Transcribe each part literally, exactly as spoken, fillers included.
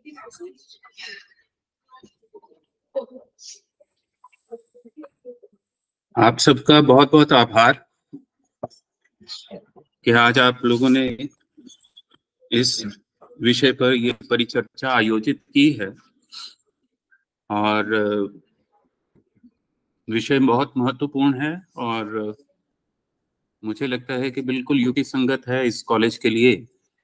आप सबका बहुत बहुत आभार कि आज आप लोगों ने इस विषय पर ये परिचर्चा आयोजित की है और विषय बहुत महत्वपूर्ण है और मुझे लगता है कि बिल्कुल युक्ति संगत है इस कॉलेज के लिए।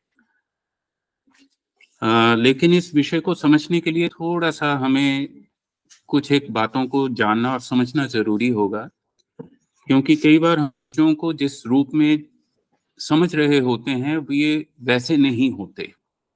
आ, लेकिन इस विषय को समझने के लिए थोड़ा सा हमें कुछ एक बातों को जानना और समझना जरूरी होगा, क्योंकि कई बार हम चीजों को जिस रूप में समझ रहे होते हैं वो ये वैसे नहीं होते।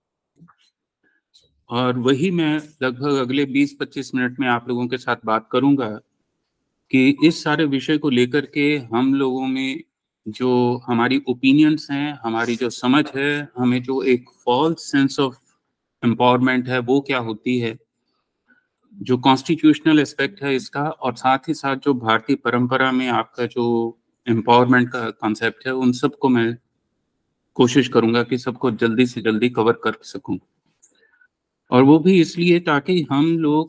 और वही मैं लगभग अगले बीस पच्चीस मिनट में आप लोगों के साथ बात करूंगा कि इस सारे विषय को लेकर के हम लोगों में जो हमारी ओपिनियंस हैं, हमारी जो समझ है, हमें जो एक फॉल्स सेंस ऑफ एम्पावरमेंट है वो क्या होती है, जो कॉन्स्टिट्यूशनल एस्पेक्ट है इसका, और साथ ही साथ जो भारतीय परंपरा में आपका जो एम्पावरमेंट का कॉन्सेप्ट है, उन सबको मैं कोशिश करूंगा कि सबको जल्दी से जल्दी कवर कर सकूं। और वो भी इसलिए ताकि हम लोग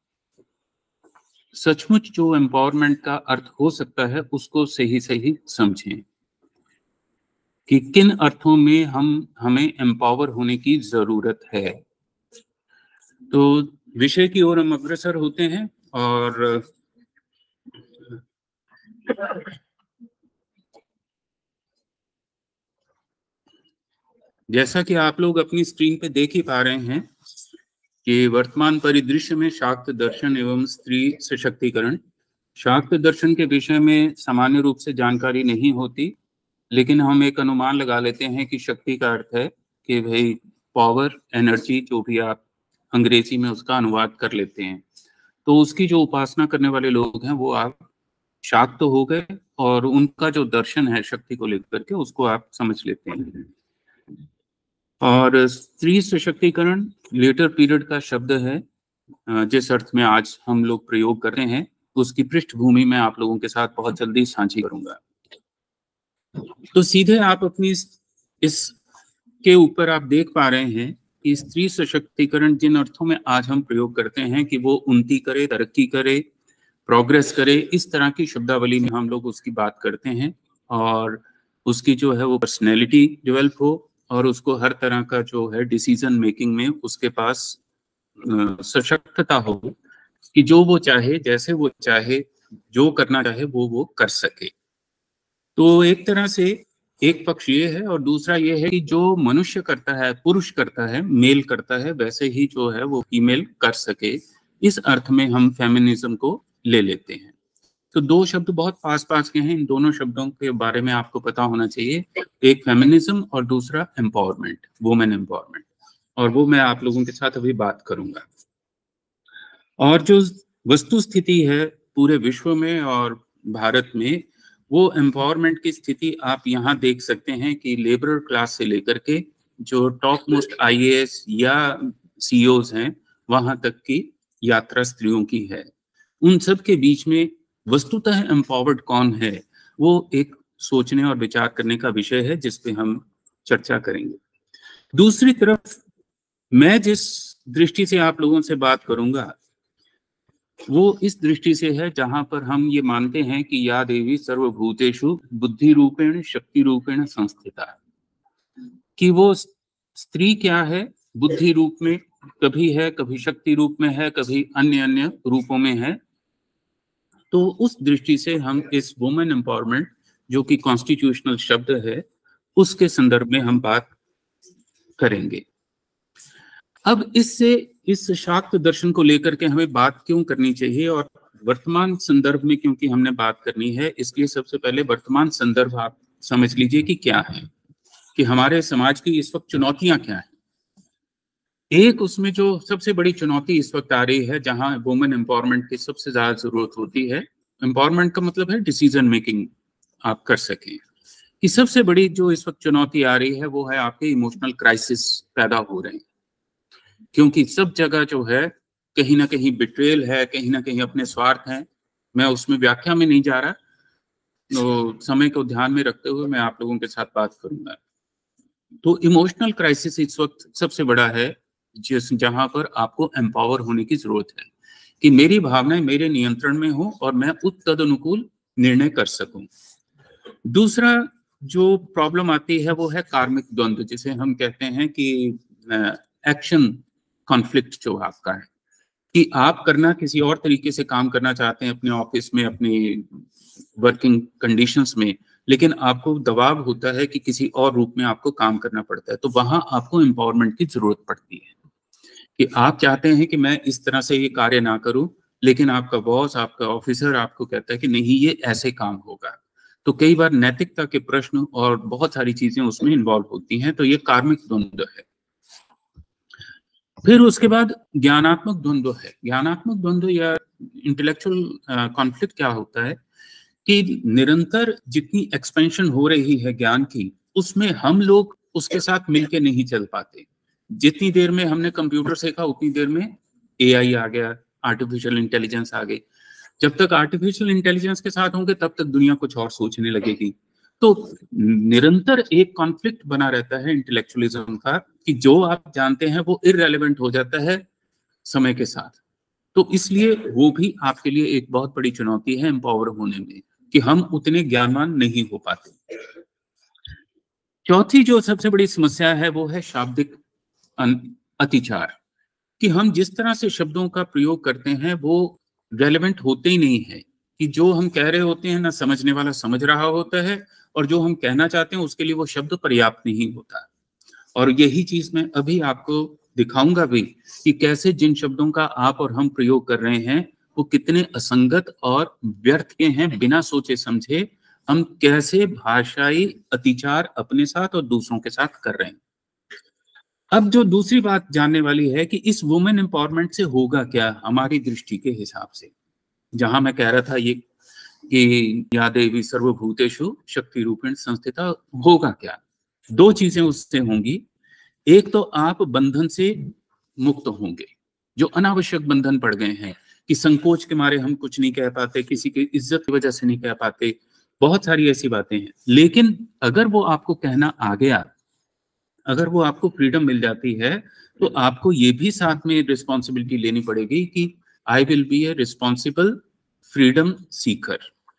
सचमुच जो एम्पावरमेंट का अर्थ हो सकता है उसको सही सही समझें कि किन अर्थों में हम हमें एम्पावर होने की जरूरत है। तो विषय की ओर हम अग्रसर होते हैं और जैसा कि आप लोग अपनी स्क्रीन पे देख ही पा रहे हैं कि वर्तमान परिदृश्य में शाक्त दर्शन एवं स्त्री सशक्तिकरण, शाक्त दर्शन के विषय में सामान्य रूप से जानकारी नहीं होती, लेकिन हम एक अनुमान लगा लेते हैं कि शक्ति का अर्थ है कि भाई पावर, एनर्जी, जो भी आप अंग्रेजी में उसका अनुवाद कर लेते हैं। तो उसकी जो उपासना करने वाले लोग हैं वो आप शाक्त तो हो गए, और उनका जो दर्शन है शक्ति को लेकर के उसको आप समझ लेते हैं। और स्त्री सशक्तिकरण लेटर पीरियड का शब्द है, जिस अर्थ में आज हम लोग प्रयोग कर रहे हैं उसकी पृष्ठभूमि में आप लोगों के साथ बहुत जल्दी साझी करूंगा। तो सीधे आप अपनी इस के ऊपर आप देख पा रहे हैं कि स्त्री सशक्तिकरण जिन अर्थों में आज हम प्रयोग करते हैं कि वो उन्नति करे, तरक्की करे, प्रोग्रेस करे, इस तरह की शब्दावली में हम लोग उसकी बात करते हैं, और उसकी जो है वो पर्सनैलिटी डेवलप हो और उसको हर तरह का जो है डिसीजन मेकिंग में उसके पास सशक्तता हो कि जो वो चाहे, जैसे वो चाहे, जो करना चाहे वो वो कर सके। तो एक तरह से एक पक्ष ये है, और दूसरा ये है कि जो मनुष्य करता है, पुरुष करता है, मेल करता है, वैसे ही जो है वो फीमेल कर सके, इस अर्थ में हम फेमिनिज्म को ले लेते हैं। तो दो शब्द बहुत पास पास के हैं, इन दोनों शब्दों के बारे में आपको पता होना चाहिए, एक फेमिनिज्म और दूसरा एम्पावरमेंट, वुमेन एम्पावरमेंट, और वो मैं आप लोगों के साथ अभी बात करूंगा। और जो वस्तु स्थिति है पूरे विश्व में और भारत में, वो एम्पावरमेंट की स्थिति आप यहाँ देख सकते हैं कि लेबर क्लास से लेकर के जो टॉप मोस्ट आईएएस या सीईओज हैं वहां तक की यात्रा स्त्रियों की है। उन सब के बीच में वस्तुतः एम्पावर्ड कौन है, वो एक सोचने और विचार करने का विषय है जिस पे हम चर्चा करेंगे। दूसरी तरफ मैं जिस दृष्टि से आप लोगों से बात करूंगा वो इस दृष्टि से है जहां पर हम ये मानते हैं कि या देवी सर्वभूतेषु बुद्धि रूपेण शक्ति रूपेण संस्थिता, कि वो स्त्री क्या है, बुद्धि रूप में कभी है, कभी शक्ति रूप में है, कभी अन्य अन्य रूपों में है। तो उस दृष्टि से हम इस वुमेन एम्पावरमेंट, जो कि कॉन्स्टिट्यूशनल शब्द है, उसके संदर्भ में हम बात करेंगे। अब इससे इस शाक्त दर्शन को लेकर के हमें बात क्यों करनी चाहिए, और वर्तमान संदर्भ में क्योंकि हमने बात करनी है, इसलिए सबसे पहले वर्तमान संदर्भ आप समझ लीजिए कि क्या है, कि हमारे समाज की इस वक्त चुनौतियां क्या हैं। एक उसमें जो सबसे बड़ी चुनौती इस वक्त आ रही है, जहां वुमेन एम्पावरमेंट की सबसे ज्यादा जरूरत होती है, एम्पावरमेंट का मतलब है डिसीजन मेकिंग आप कर सकें, कि सबसे बड़ी जो इस वक्त चुनौती आ रही है वो है आपके इमोशनल क्राइसिस पैदा हो रहे हैं। क्योंकि सब जगह जो है कहीं ना कहीं बिट्रेल है, कहीं ना कहीं अपने स्वार्थ हैं। मैं उसमें व्याख्या में नहीं जा रहा, तो समय को ध्यान में रखते हुए मैं आप लोगों के साथ बात करूंगा। तो इमोशनल क्राइसिस इस वक्त सबसे बड़ा है जिस जहां पर आपको एम्पावर होने की जरूरत है कि मेरी भावनाएं मेरे नियंत्रण में हो और मैं उस तदनुकूल निर्णय कर सकूं। दूसरा जो प्रॉब्लम आती है वो है कार्मिक द्वंद्व, जिसे हम कहते हैं कि एक्शन कॉन्फ्लिक्ट जो आपका है, कि आप करना किसी और तरीके से काम करना चाहते हैं अपने ऑफिस में, अपनी वर्किंग कंडीशंस में, लेकिन आपको दबाव होता है कि किसी और रूप में आपको काम करना पड़ता है। तो वहां आपको एम्पावरमेंट की जरूरत पड़ती है कि आप चाहते हैं कि मैं इस तरह से ये कार्य ना करूं, लेकिन आपका बॉस, आपका ऑफिसर आपको कहता है कि नहीं, ये ऐसे काम होगा। तो कई बार नैतिकता के प्रश्न और बहुत सारी चीजें उसमें इन्वॉल्व होती हैं। तो ये कार्मिक द्वंद्व है। फिर उसके बाद ज्ञानात्मक द्वंद्व है। ज्ञानात्मक द्वंद्व या इंटेलेक्चुअल कॉन्फ्लिक्ट क्या होता है कि निरंतर जितनी एक्सपेंशन हो रही है ज्ञान की, उसमें हम लोग उसके साथ मिलके नहीं चल पाते। जितनी देर में हमने कंप्यूटर सीखा उतनी देर में एआई आ गया, आर्टिफिशियल इंटेलिजेंस आ गई। जब तक आर्टिफिशियल इंटेलिजेंस के साथ होंगे तब तक दुनिया कुछ और सोचने लगेगी। तो निरंतर एक कॉन्फ्लिक्ट बना रहता है इंटेलेक्चुअलिज्म का कि जो आप जानते हैं वो इररेलेवेंट हो जाता है समय के साथ। तो इसलिए वो भी आपके लिए एक बहुत बड़ी चुनौती है एम्पावर होने में, कि हम उतने ज्ञानवान नहीं हो पाते। चौथी जो सबसे बड़ी समस्या है वो है शाब्दिक अतिचार, कि हम जिस तरह से शब्दों का प्रयोग करते हैं वो रेलेवेंट होते ही नहीं है, कि जो हम कह रहे होते हैं ना समझने वाला समझ रहा होता है, और जो हम कहना चाहते हैं उसके लिए वो शब्द पर्याप्त नहीं होता। और यही चीज मैं अभी आपको दिखाऊंगा भी कि कैसे जिन शब्दों का आप और हम प्रयोग कर रहे हैं वो कितने असंगत और व्यर्थ के हैं। बिना सोचे समझे हम कैसे भाषाई अतिचार अपने साथ और दूसरों के साथ कर रहे हैं। अब जो दूसरी बात जानने वाली है कि इस वुमेन एम्पावरमेंट से होगा क्या हमारी दृष्टि के हिसाब से, जहां मैं कह रहा था ये कि या देवी सर्वभूतेषु शक्ति रूपेण संस्थिता, होगा क्या? दो चीजें उससे होंगी। एक तो आप बंधन से मुक्त होंगे, जो अनावश्यक बंधन पड़ गए हैं कि संकोच के मारे हम कुछ नहीं कह पाते, किसी की इज्जत की वजह से नहीं कह पाते, बहुत सारी ऐसी बातें हैं। लेकिन अगर वो आपको कहना आ गया, अगर वो आपको फ्रीडम मिल जाती है, तो आपको ये भी साथ में रिस्पॉन्सिबिलिटी लेनी पड़ेगी कि I will be a responsible freedom seeker,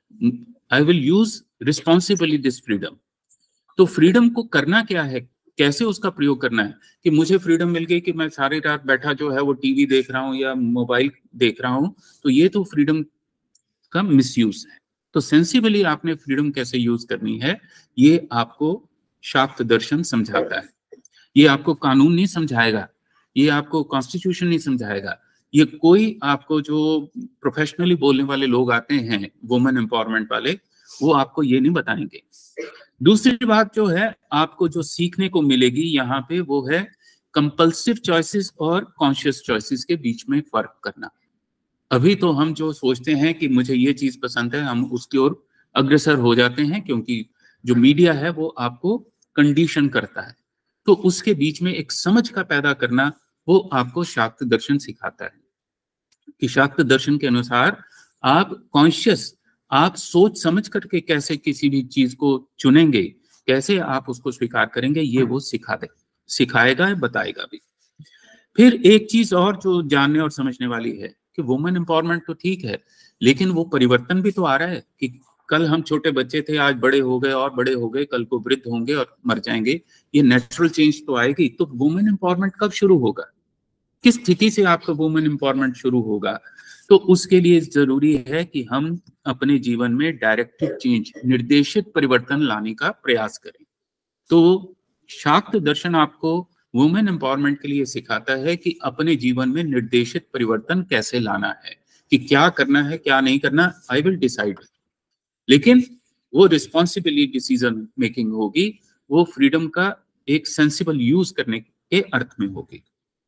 I will use responsibly this freedom. तो फ्रीडम को करना क्या है, कैसे उसका प्रयोग करना है, कि मुझे फ्रीडम मिल गई कि मैं सारी रात बैठा जो है वो टीवी देख रहा हूँ या मोबाइल देख रहा हूँ, तो ये तो फ्रीडम का मिसयूज है। तो सेंसिबली आपने फ्रीडम कैसे यूज करनी है ये आपको शाक्त दर्शन समझाता है। ये आपको कानून नहीं समझाएगा, ये आपको कॉन्स्टिट्यूशन नहीं समझाएगा, ये कोई आपको जो प्रोफेशनली बोलने वाले लोग आते हैं वुमेन एम्पावरमेंट वाले, वो आपको ये नहीं बताएंगे। दूसरी बात जो है आपको जो सीखने को मिलेगी यहाँ पे वो है कंपल्सिव चॉइसेस और कॉन्शियस चॉइसेस के बीच में फर्क करना। अभी तो हम जो सोचते हैं कि मुझे ये चीज पसंद है, हम उसकी ओर अग्रसर हो जाते हैं क्योंकि जो मीडिया है वो आपको कंडीशन करता है। तो उसके बीच में एक समझ का पैदा करना वो आपको शाक्त दर्शन सिखाता है कि शाक्त दर्शन के अनुसार आप कॉन्शियस, आप सोच समझ करके कैसे किसी भी चीज को चुनेंगे, कैसे आप उसको स्वीकार करेंगे, ये वो सिखा दे सिखाएगा, बताएगा भी। फिर एक चीज और जो जानने और समझने वाली है कि वुमेन एम्पावरमेंट तो ठीक है, लेकिन वो परिवर्तन भी तो आ रहा है कि कल हम छोटे बच्चे थे, आज बड़े हो गए और बड़े हो गए, कल को वृद्ध होंगे और मर जाएंगे। ये नेचुरल चेंज तो आएगी। तो वुमेन एम्पावरमेंट कब शुरू होगा, किस स्थिति से आपका वुमेन एम्पावरमेंट शुरू होगा? तो उसके लिए जरूरी है कि हम अपने जीवन में डायरेक्टेड चेंज, निर्देशित परिवर्तन लाने का प्रयास करें। तो शाक्त दर्शन आपको वुमेन एम्पावरमेंट के लिए सिखाता है कि अपने जीवन में निर्देशित परिवर्तन कैसे लाना है, कि क्या करना है क्या नहीं करना, आई विल डिसाइड। लेकिन वो रिस्पॉन्सिबली डिसीजन मेकिंग होगी, वो फ्रीडम का एक सेंसिबल यूज करने के अर्थ में होगी।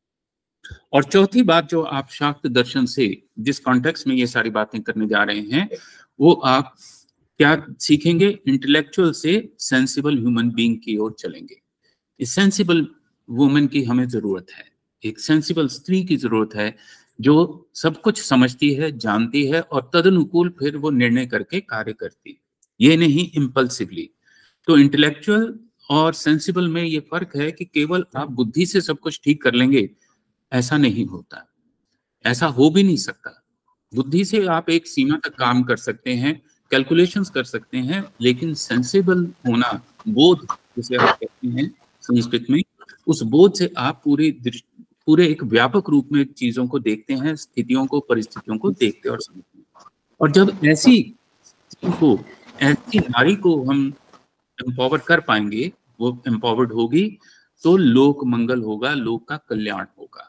और चौथी बात जो आप शाक्त दर्शन से, जिस कॉन्टेक्स्ट में ये सारी बातें करने जा रहे हैं, वो आप क्या सीखेंगे, इंटेलेक्चुअल से सेंसिबल ह्यूमन बीइंग की ओर चलेंगे। इस सेंसिबल वुमेन की हमें जरूरत है, एक सेंसिबल स्त्री की जरूरत है जो सब कुछ समझती है, जानती है और तदनुकूल फिर वो निर्णय करके कार्य करती है, ये नहीं इम्पल्सिवली। तो इंटेलेक्चुअल और सेंसिबल में ये फर्क है कि केवल आप बुद्धि से सब कुछ ठीक कर लेंगे ऐसा नहीं होता, ऐसा हो भी नहीं सकता। बुद्धि से आप एक सीमा तक काम कर सकते हैं, कैलकुलेशंस कर सकते हैं, लेकिन सेंसिबल होना, बोध जिसे आप कहते हैं संस्कृत में, उस बोध से आप पूरे पूरे एक व्यापक रूप में चीजों को देखते हैं, स्थितियों को, परिस्थितियों को देखते और समझते हैं। और जब ऐसी को, ऐसी नारी को हम एम्पावर कर पाएंगे, वो एम्पावर्ड होगी, तो लोक मंगल होगा, लोक का कल्याण होगा।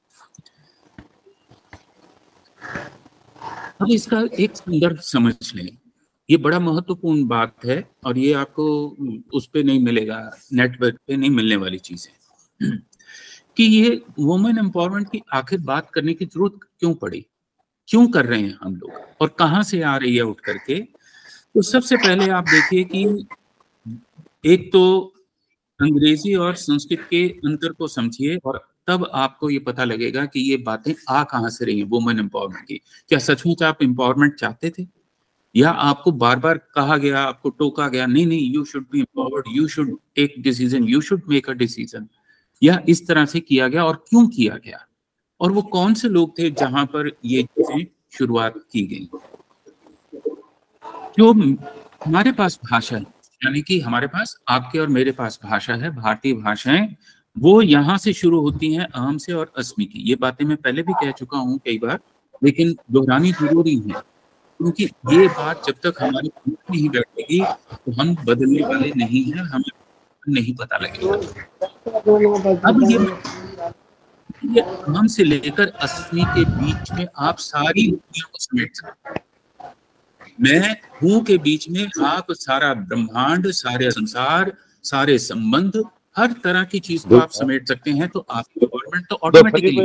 अब इसका एक संदर्भ समझ लें, ये बड़ा महत्वपूर्ण बात है और ये आपको उस पे नहीं मिलेगा, नेटवर्क पे नहीं मिलने वाली चीज है कि ये वुमेन एम्पावरमेंट की आखिर बात करने की जरूरत क्यों पड़ी, क्यों कर रहे हैं हम लोग, और कहां से आ रही है उठ करके। तो सबसे पहले आप देखिए कि एक तो अंग्रेजी और संस्कृत के अंतर को समझिए और तब आपको ये पता लगेगा कि ये बातें आ कहां से रही हैं वुमेन एम्पावरमेंट की। क्या सचमुच आप एम्पावरमेंट चाहते थे, या आपको बार बार कहा गया, आपको टोका गया, नहीं नहीं you should be empowered, you should take decision, you should make a decision, या इस तरह से किया गया और क्यों किया गया, और वो कौन से लोग थे जहां पर ये चीजें शुरुआत की गई। जो हमारे पास भाषा है, यानी कि हमारे पास, आपके और मेरे पास भाषा है, भारतीय भाषाएं, वो यहाँ से शुरू होती हैं अहम से और अस्मि की। ये बातें मैं पहले भी कह चुका हूँ कई बार, लेकिन दोहरानी जरूरी है, क्योंकि ये बात जब तक हमारी नहीं बैठेगी तो हम बदलने वाले नहीं हैं, हमें नहीं पता लगेगा। अब ये, ये अहम से लेकर अस्मि के बीच में आप सारी दुनिया को समेट सकते हैं। मैं हूं के बीच में आप सारा ब्रह्मांड, सारे संसार, सारे संबंध, हर तरह की चीज को आप समेट सकते हैं। तो आपकी गवर्नमेंट तो ऑटोमेटिकली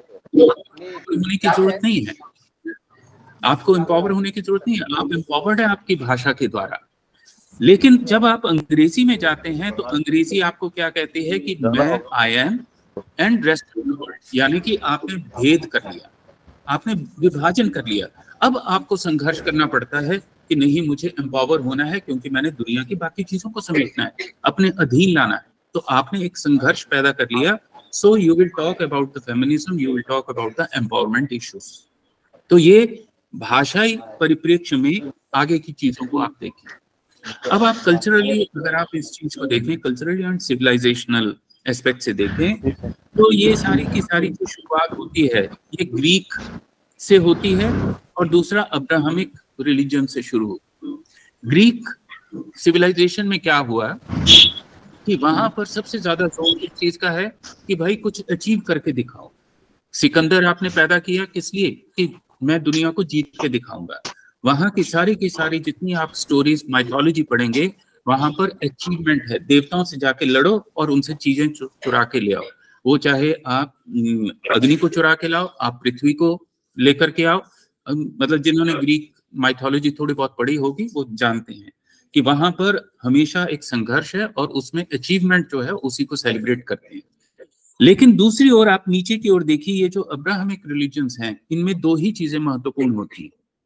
होने की जरूरत नहीं है, आपको एम्पावर होने की जरूरत नहीं है, आप एम्पावर्ड है आपकी भाषा के द्वारा। लेकिन जब आप अंग्रेजी में जाते हैं तो अंग्रेजी आपको क्या कहती है कि मैं, I am and rest of the world, यानी कि आपने भेद कर लिया, आपने विभाजन कर लिया। अब आपको संघर्ष करना पड़ता है कि नहीं, मुझे एम्पावर होना है क्योंकि मैंने दुनिया की बाकी चीजों को समेटना है, अपने अधीन लाना है। तो आपने एक संघर्ष पैदा कर लिया। So you will talk about the feminism, you will talk about the empowerment issues. तो ये भाषाई परिप्रेक्ष्य में आगे की चीजों को आप देखें। अब आप कल्चरली, अगर आप इस चीज को देखें कल्चरली एंड सिविलाइजेशनल एस्पेक्ट से देखें, तो ये सारी की सारी जो शुरुआत होती है ये ग्रीक से होती है और दूसरा अब्राहमिक रिलीजन से शुरू होती है। ग्रीक सिविलाइजेशन में क्या हुआ कि वहां पर सबसे ज्यादा जोर इस चीज का है कि भाई कुछ अचीव करके दिखाओ। सिकंदर आपने पैदा किया किस लिए, कि मैं दुनिया को जीत के दिखाऊंगा। वहां की सारी की सारी जितनी आप स्टोरीज, माइथोलॉजी पढ़ेंगे, वहां पर अचीवमेंट है, देवताओं से जाके लड़ो और उनसे चीजें चुरा के ले आओ। वो चाहे आप अग्नि को चुरा के लाओ, आप पृथ्वी को लेकर के आओ। मतलब जिन्होंने ग्रीक माइथोलॉजी थोड़ी बहुत पढ़ी होगी वो जानते हैं कि वहां पर हमेशा एक संघर्ष है और उसमें अचीवमेंट जो है उसी को सेलिब्रेट करते हैं। लेकिन दूसरी ओर आप नीचे की ओर देखिए, ये जो अब्राहमिक रिलीजन्स हैं इनमें दो ही चीजें महत्वपूर्ण होती हैं।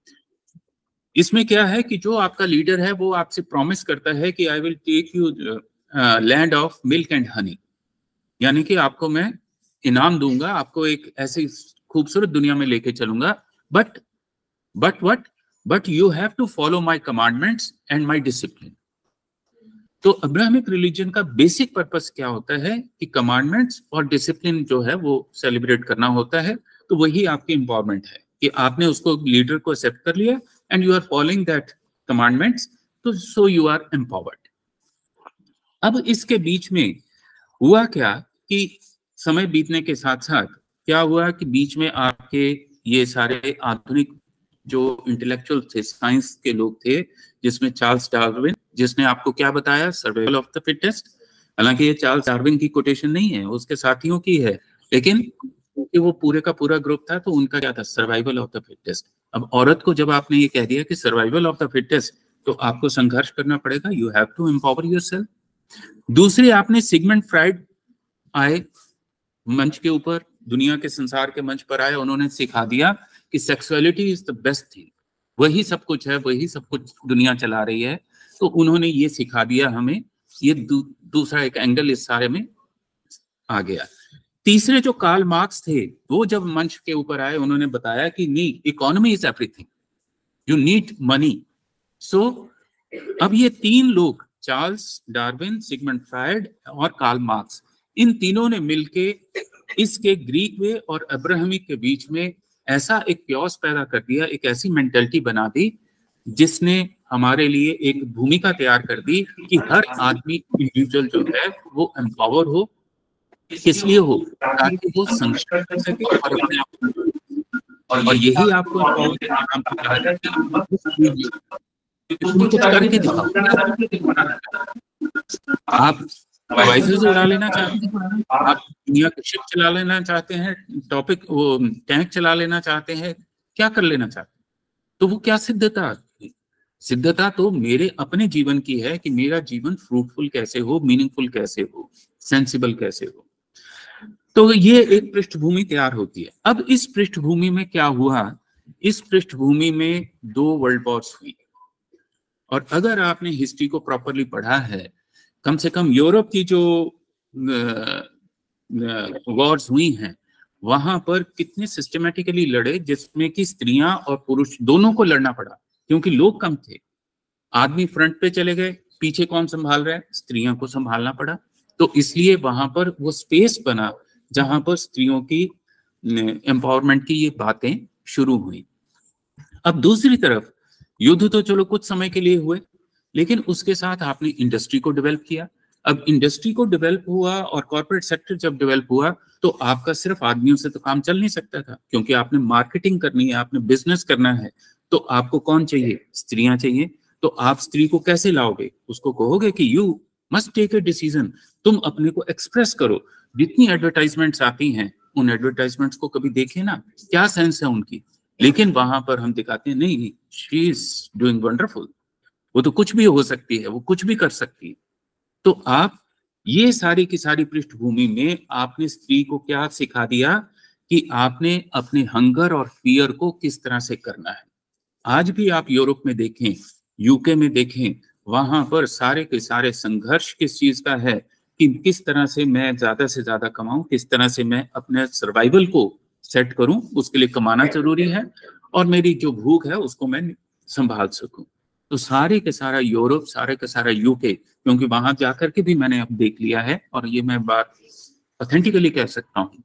इसमें क्या है कि जो आपका लीडर है वो आपसे प्रॉमिस करता है कि I will take you land of milk and honey, यानी कि आपको मैं इनाम दूंगा, आपको एक ऐसी खूबसूरत दुनिया में लेके चलूंगा, but but what but you have to follow my commandments and my discipline. तो अब्राहमिक रिलीजन का बेसिक पर्पस क्या होता है कि कमांडमेंट्स और डिसिप्लिन जो है वो सेलिब्रेट करना होता है। तो वही आपकी एम्पावरमेंट है कि आपने उसको, लीडर को एक्सेप्ट कर लिया and you are following that commandments, तो सो यू आर एम्पावर्ड। अब इसके बीच में हुआ क्या कि समय बीतने के साथ साथ क्या हुआ कि बीच में आपके ये सारे आधुनिक जो इंटेलेक्चुअल थे, साइंस के लोग थे, जिसमें चार्ल्स डार्विन, जिसने आपको क्या बताया, सर्वाइवल ऑफ द फिटेस्ट। हालांकि ये चार्ल्स डार्विन की कोटेशन नहीं है, उसके साथियों की है, लेकिन क्योंकि वो पूरे का पूरा ग्रुप था तो उनका क्या था, सर्वाइवल ऑफ द फिटेस्ट। अब औरत को जब आपने ये कह दिया कि सर्वाइवल ऑफ द फिटेस्ट, तो आपको संघर्ष करना पड़ेगा, you have to empower yourself. दूसरे, आपने सिगमंड फ्राइड आए मंच के ऊपर, दुनिया के संसार के मंच पर आए, उन्होंने सिखा दिया कि sexuality is the best thing, वही सब कुछ है, वही सब कुछ दुनिया चला रही है। तो उन्होंने ये सिखा दिया हमें। ये दू, दूसरा एक एंगल इस सारे में आ गया। तीसरे जो कार्ल मार्क्स थे, वो जब मंच के ऊपर आए, उन्होंने बताया कि नहीं, economy is everything, you need money. So अब ये तीन लोग, चार्ल्स डार्विन, सिगमंड फ्रायड और कार्ल मार्क्स, इन तीनों ने मिलके इसके ग्रीक वे और अब्राहमिक के बीच में ऐसा एक क्योस पैदा कर दिया, एक ऐसी मेंटालिटी बना दी जिसने हमारे लिए एक भूमिका तैयार कर दी कि हर आदमी इंडिविजुअल जो है वो एम्पावर हो। किस लिए हो? ताकि वो संघर्ष कर सके और अपने आप, और यही आपको एम्पावर के नाम पे कहा जाता है, तुम कुछ करके दिखाओ। आप डिवाइसेस उड़ा लेना चाहते हैं, आप दुनिया की शिप चला लेना चाहते हैं, टॉपिक वो टैंक चला लेना चाहते हैं, क्या कर लेना चाहते हैं, तो वो क्या सिद्धता? सिद्धता तो मेरे अपने जीवन की है कि मेरा जीवन फ्रूटफुल कैसे हो, मीनिंगफुल कैसे हो, सेंसिबल कैसे हो। तो ये एक पृष्ठभूमि तैयार होती है। अब इस पृष्ठभूमि में क्या हुआ? इस पृष्ठभूमि में दो वर्ल्ड वॉर्स हुई, और अगर आपने हिस्ट्री को प्रॉपरली पढ़ा है, कम से कम यूरोप की जो वॉर्स हुई हैं वहां पर कितने सिस्टमेटिकली लड़े, जिसमें कि स्त्रियां और पुरुष दोनों को लड़ना पड़ा, क्योंकि लोग कम थे। आदमी फ्रंट पे चले गए, पीछे कौन संभाल रहा है? स्त्रियों को संभालना पड़ा। तो इसलिए वहां पर वो स्पेस बना जहां पर स्त्रियों की एम्पावरमेंट की ये बातें शुरू हुई। अब दूसरी तरफ युद्ध तो चलो कुछ समय के लिए हुए, लेकिन उसके साथ आपने इंडस्ट्री को डेवलप किया। अब इंडस्ट्री को डेवलप हुआ और कॉर्पोरेट सेक्टर जब डेवलप हुआ, तो आपका सिर्फ आदमियों से तो काम चल नहीं सकता था, क्योंकि आपने मार्केटिंग करनी है, आपने बिजनेस करना है, तो आपको कौन चाहिए? स्त्रियां चाहिए। तो आप स्त्री को कैसे लाओगे? उसको कहोगे कि you must take a decision, तुम अपने को एक्सप्रेस करो। जितनी एडवर्टाइजमेंट्स आती हैं, उन एडवर्टाइजमेंट्स को कभी देखे ना, क्या सेंस है उनकी, लेकिन वहां पर हम दिखाते हैं नहीं, शी इज डूइंग वंडरफुल, वो तो कुछ भी हो सकती है, वो कुछ भी कर सकती है। तो आप ये सारी की सारी पृष्ठभूमि में आपने स्त्री को क्या सिखा दिया कि आपने अपने हंगर और फियर को किस तरह से करना है। आज भी आप यूरोप में देखें, यूके में देखें, वहां पर सारे के सारे संघर्ष किस चीज का है कि किस तरह से मैं ज्यादा से ज्यादा कमाऊं, किस तरह से मैं अपने सर्वाइवल को सेट करूं, उसके लिए कमाना जरूरी है, और मेरी जो भूख है उसको मैं संभाल सकूं। तो सारे के सारा यूरोप, सारे का सारा यूके, क्योंकि वहां जाकर के भी मैंने अब देख लिया है, और ये मैं बात ऑथेंटिकली कह सकता हूं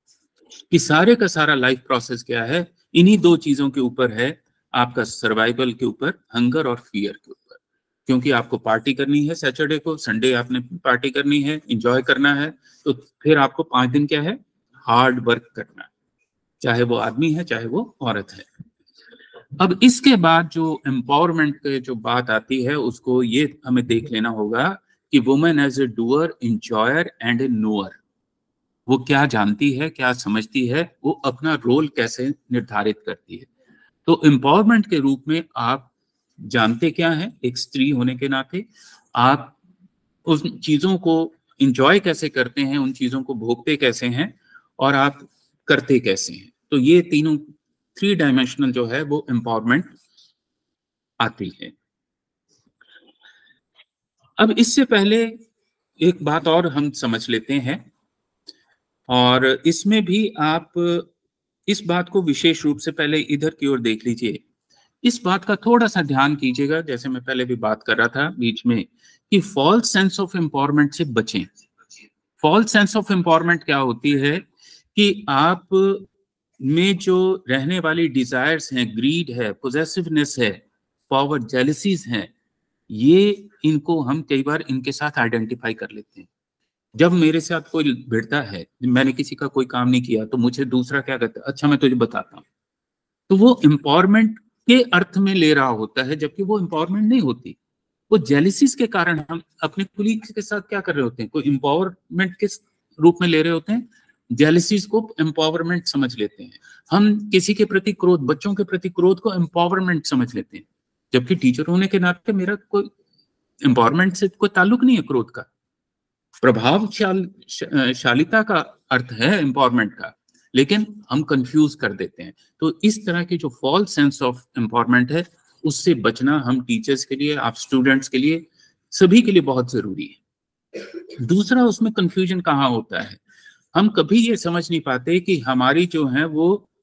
कि सारे का सारा लाइफ प्रोसेस क्या है, इन्हीं दो चीजों के ऊपर है, आपका सर्वाइवल के ऊपर, हंगर और फियर के ऊपर। क्योंकि आपको पार्टी करनी है सैटरडे को, संडे आपने पार्टी करनी है, एंजॉय करना है, तो फिर आपको पांच दिन क्या है? हार्ड वर्क करना है, चाहे वो आदमी है चाहे वो औरत है। अब इसके बाद जो एम्पावरमेंट के जो बात आती है, उसको ये हमें देख लेना होगा कि women as a doer, enjoyer and a knower, वो क्या जानती है, क्या समझती है, वो अपना रोल कैसे निर्धारित करती है। तो एम्पावरमेंट के रूप में आप जानते क्या है, एक स्त्री होने के नाते आप उस चीजों को इंजॉय कैसे करते हैं, उन चीजों को भोगते कैसे हैं, और आप करते कैसे हैं। तो ये तीनों थ्री डायमेंशनल जो है वो एम्पावरमेंट आती है। अब इससे पहले एक बात और हम समझ लेते हैं, और इसमें भी आप इस बात को विशेष रूप से पहले इधर की ओर देख लीजिए, इस बात का थोड़ा सा ध्यान कीजिएगा, जैसे मैं पहले भी बात कर रहा था बीच में, कि फॉल्स सेंस ऑफ एम्पावरमेंट से बचें। फॉल्स सेंस ऑफ एम्पावरमेंट क्या होती है कि आप में जो रहने वाली डिजायर्स हैं, ग्रीड है, पोजेसिवनेस है, पावर, जेलसीज हैं, ये इनको हम कई बार इनके साथ आइडेंटिफाई कर लेते हैं। जब मेरे साथ कोई भिड़ता है, मैंने किसी का कोई काम नहीं किया, तो मुझे दूसरा क्या कहता है, अच्छा मैं तुझे बताता हूँ, तो वो एम्पावरमेंट के अर्थ में ले रहा होता है, जबकि वो एम्पावरमेंट नहीं होती। वो जेलिसीज के कारण हम अपने कुलीग के साथ क्या कर रहे होते हैं, कोई एम्पावरमेंट किस रूप में ले रहे होते हैं, जेलिसीज को एम्पावरमेंट समझ लेते हैं। हम किसी के प्रति क्रोध, बच्चों के प्रति क्रोध को एम्पावरमेंट समझ लेते हैं, जबकि टीचर होने के नाते मेरा कोई एम्पावरमेंट से कोई ताल्लुक नहीं है। क्रोध का प्रभावशालिता का अर्थ है एम्पावरमेंट का, लेकिन हम कंफ्यूज कर देते हैं। तो इस तरह की जो फॉल्स सेंस ऑफ एम्पावरमेंट है, उससे बचना हम टीचर्स के लिए, आप स्टूडेंट्स के लिए, सभी के लिए बहुत जरूरी है। दूसरा, उसमें कंफ्यूजन कहाँ होता है, हम कभी ये समझ नहीं पाते कि हमारी जो है वो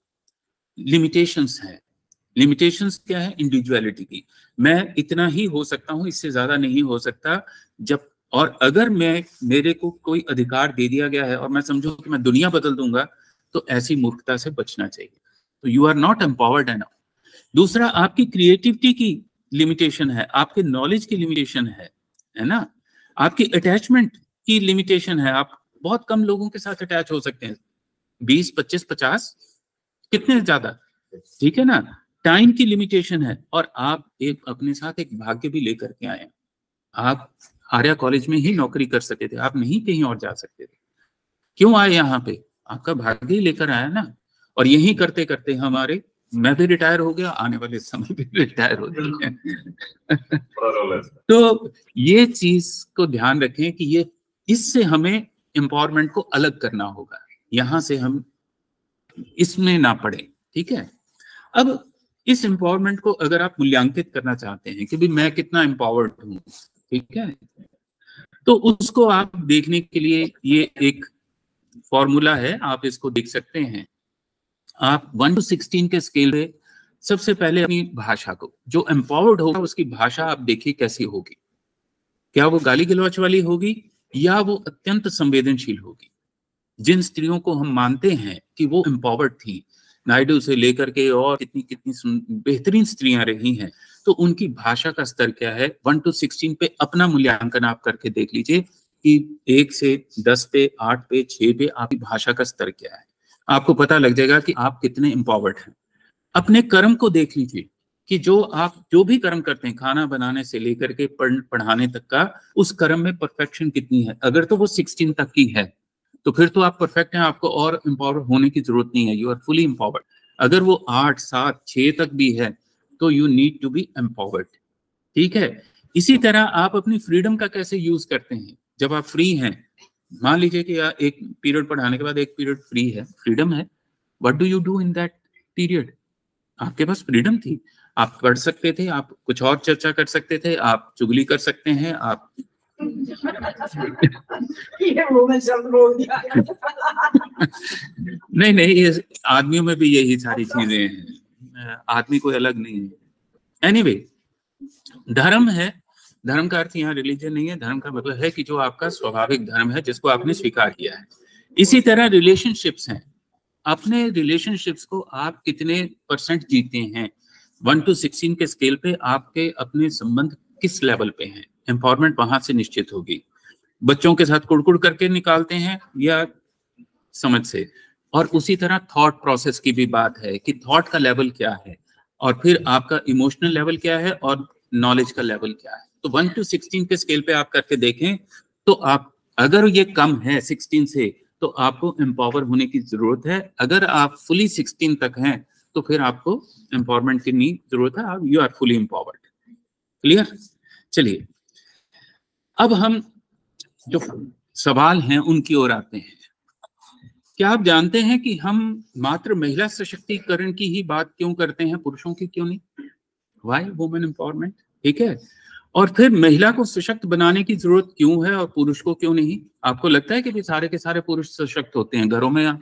लिमिटेशंस हैं। लिमिटेशंस क्या है? इंडिविजुअलिटी की। मैं इतना ही हो सकता हूं, इससे ज्यादा नहीं हो सकता। जब और अगर मैं मेरे को कोई अधिकार दे दिया गया है और मैं समझूं कि मैं दुनिया बदल दूंगा, तो ऐसी मूर्खता से बचना चाहिए। तो you are not empowered enough. दूसरा, आपकी क्रिएटिविटी की लिमिटेशन है, आपके नॉलेज की लिमिटेशन है, है ना? आपकी अटैचमेंट की लिमिटेशन है। आप बहुत कम लोगों के साथ अटैच हो सकते हैं, बीस, पच्चीस, पचास, कितने ज्यादा, ठीक है ना? टाइम की लिमिटेशन है। और आप एक अपने साथ एक भाग्य भी लेकर के आए। आप आर्या कॉलेज में ही नौकरी कर सकते थे, आप नहीं कहीं और जा सकते थे। क्यों आए यहाँ पे? आपका भाग्य ही लेकर आया ना। और यही करते करते हमारे, मैं भी रिटायर हो गया, आने वाले समय भी रिटायर हो जाएंगे। तो ये चीज को ध्यान रखें कि ये, इससे हमें एम्पावरमेंट को अलग करना होगा, यहां से हम इसमें ना पड़े, ठीक है? अब इस एम्पावरमेंट को अगर आप मूल्यांकित करना चाहते हैं कि भी मैं कितना एम्पावर्ड हूं, ठीक है, तो उसको आप देखने के लिए ये एक फॉर्मूला है, आप इसको देख सकते हैं। आप वन टू सिक्सटीन के स्केल पे सबसे पहले अपनी भाषा को, जो एम्पावर्ड होगा उसकी भाषा आप देखिए कैसी होगी। क्या वो गाली गलौच वाली होगी या वो अत्यंत संवेदनशील होगी? जिन स्त्रियों को हम मानते हैं कि वो एम्पावर्ड थी, नायडू से लेकर के और कितनी कितनी बेहतरीन स्त्रियां रही हैं, तो उनकी भाषा का स्तर क्या है? वन टू सिक्सटीन पे अपना मूल्यांकन आप करके देख लीजिए कि एक से दस पे, आठ पे, छह पे आपकी भाषा का स्तर क्या है। आपको पता लग जाएगा कि आप कितने एम्पावर्ड हैं। अपने कर्म को देख लीजिए कि जो आप जो भी कर्म करते हैं, खाना बनाने से लेकर के पढ़ पढ़ाने तक का, उस कर्म में परफेक्शन कितनी है। अगर तो वो सिक्सटीन तक की है तो फिर तो आप परफेक्ट हैं, आपको और एम्पावर होने की जरूरत नहीं है, यू आर फुली एम्पावर्ड। अगर वो आठ, सात, छह तक भी है तो you need to be empowered, ठीक है? इसी तरह आप अपनी फ्रीडम का कैसे यूज करते हैं जब आप फ्री हैं। मान लीजिए कि एक पीरियड पढ़ाने के बाद एक पीरियड फ्री है, फ्रीडम है, what do you do in that period? आपके पास फ्रीडम थी, आप पढ़ सकते थे, आप कुछ और चर्चा कर सकते थे, आप चुगली कर सकते हैं, आप ये वो मैं शब्द बोल दिया। नहीं नहीं, ये आदमियों में भी यही सारी चीजें हैं, आदमी कोई अलग नहीं है। एनीवे, धर्म है, धर्म का अर्थ यहाँ रिलीजन नहीं है, धर्म का मतलब है कि जो आपका स्वाभाविक धर्म है जिसको आपने स्वीकार किया है। इसी तरह रिलेशनशिप्स हैं, अपने रिलेशनशिप्स को आप कितने परसेंट जीते हैं, वन टू सिक्सटीन के स्केल पे आपके अपने संबंध किस लेवल पे हैं, एम्पावरमेंट वहां से निश्चित होगी। बच्चों के साथ कुड़कुड़ करके निकालते हैं या समझ से। और उसी तरह थॉट प्रोसेस की भी बात है कि थॉट का लेवल क्या है, और फिर आपका इमोशनल लेवल क्या है, और नॉलेज का लेवल क्या है। तो वन टू सिक्सटीन के स्केल पे आप करके देखें, तो आप, अगर ये कम है सिक्सटीन से, तो आपको एम्पावर होने की जरूरत है। अगर आप फुली सिक्सटीन तक हैं तो फिर आपको एम्पावरमेंट की नहीं जरूरत है, आप you are fully empowered. Clear? चलिए, अब हम जो सवाल हैं उनकी ओर आते हैं। क्या आप जानते हैं कि हम मात्र महिला सशक्तिकरण की ही बात क्यों करते हैं, पुरुषों की क्यों नहीं? व्हाई वुमेन एम्पावरमेंट, ठीक है? और फिर महिला को सशक्त बनाने की जरूरत क्यों है और पुरुष को क्यों नहीं? आपको लगता है कि सारे के सारे पुरुष सशक्त होते हैं घरों में?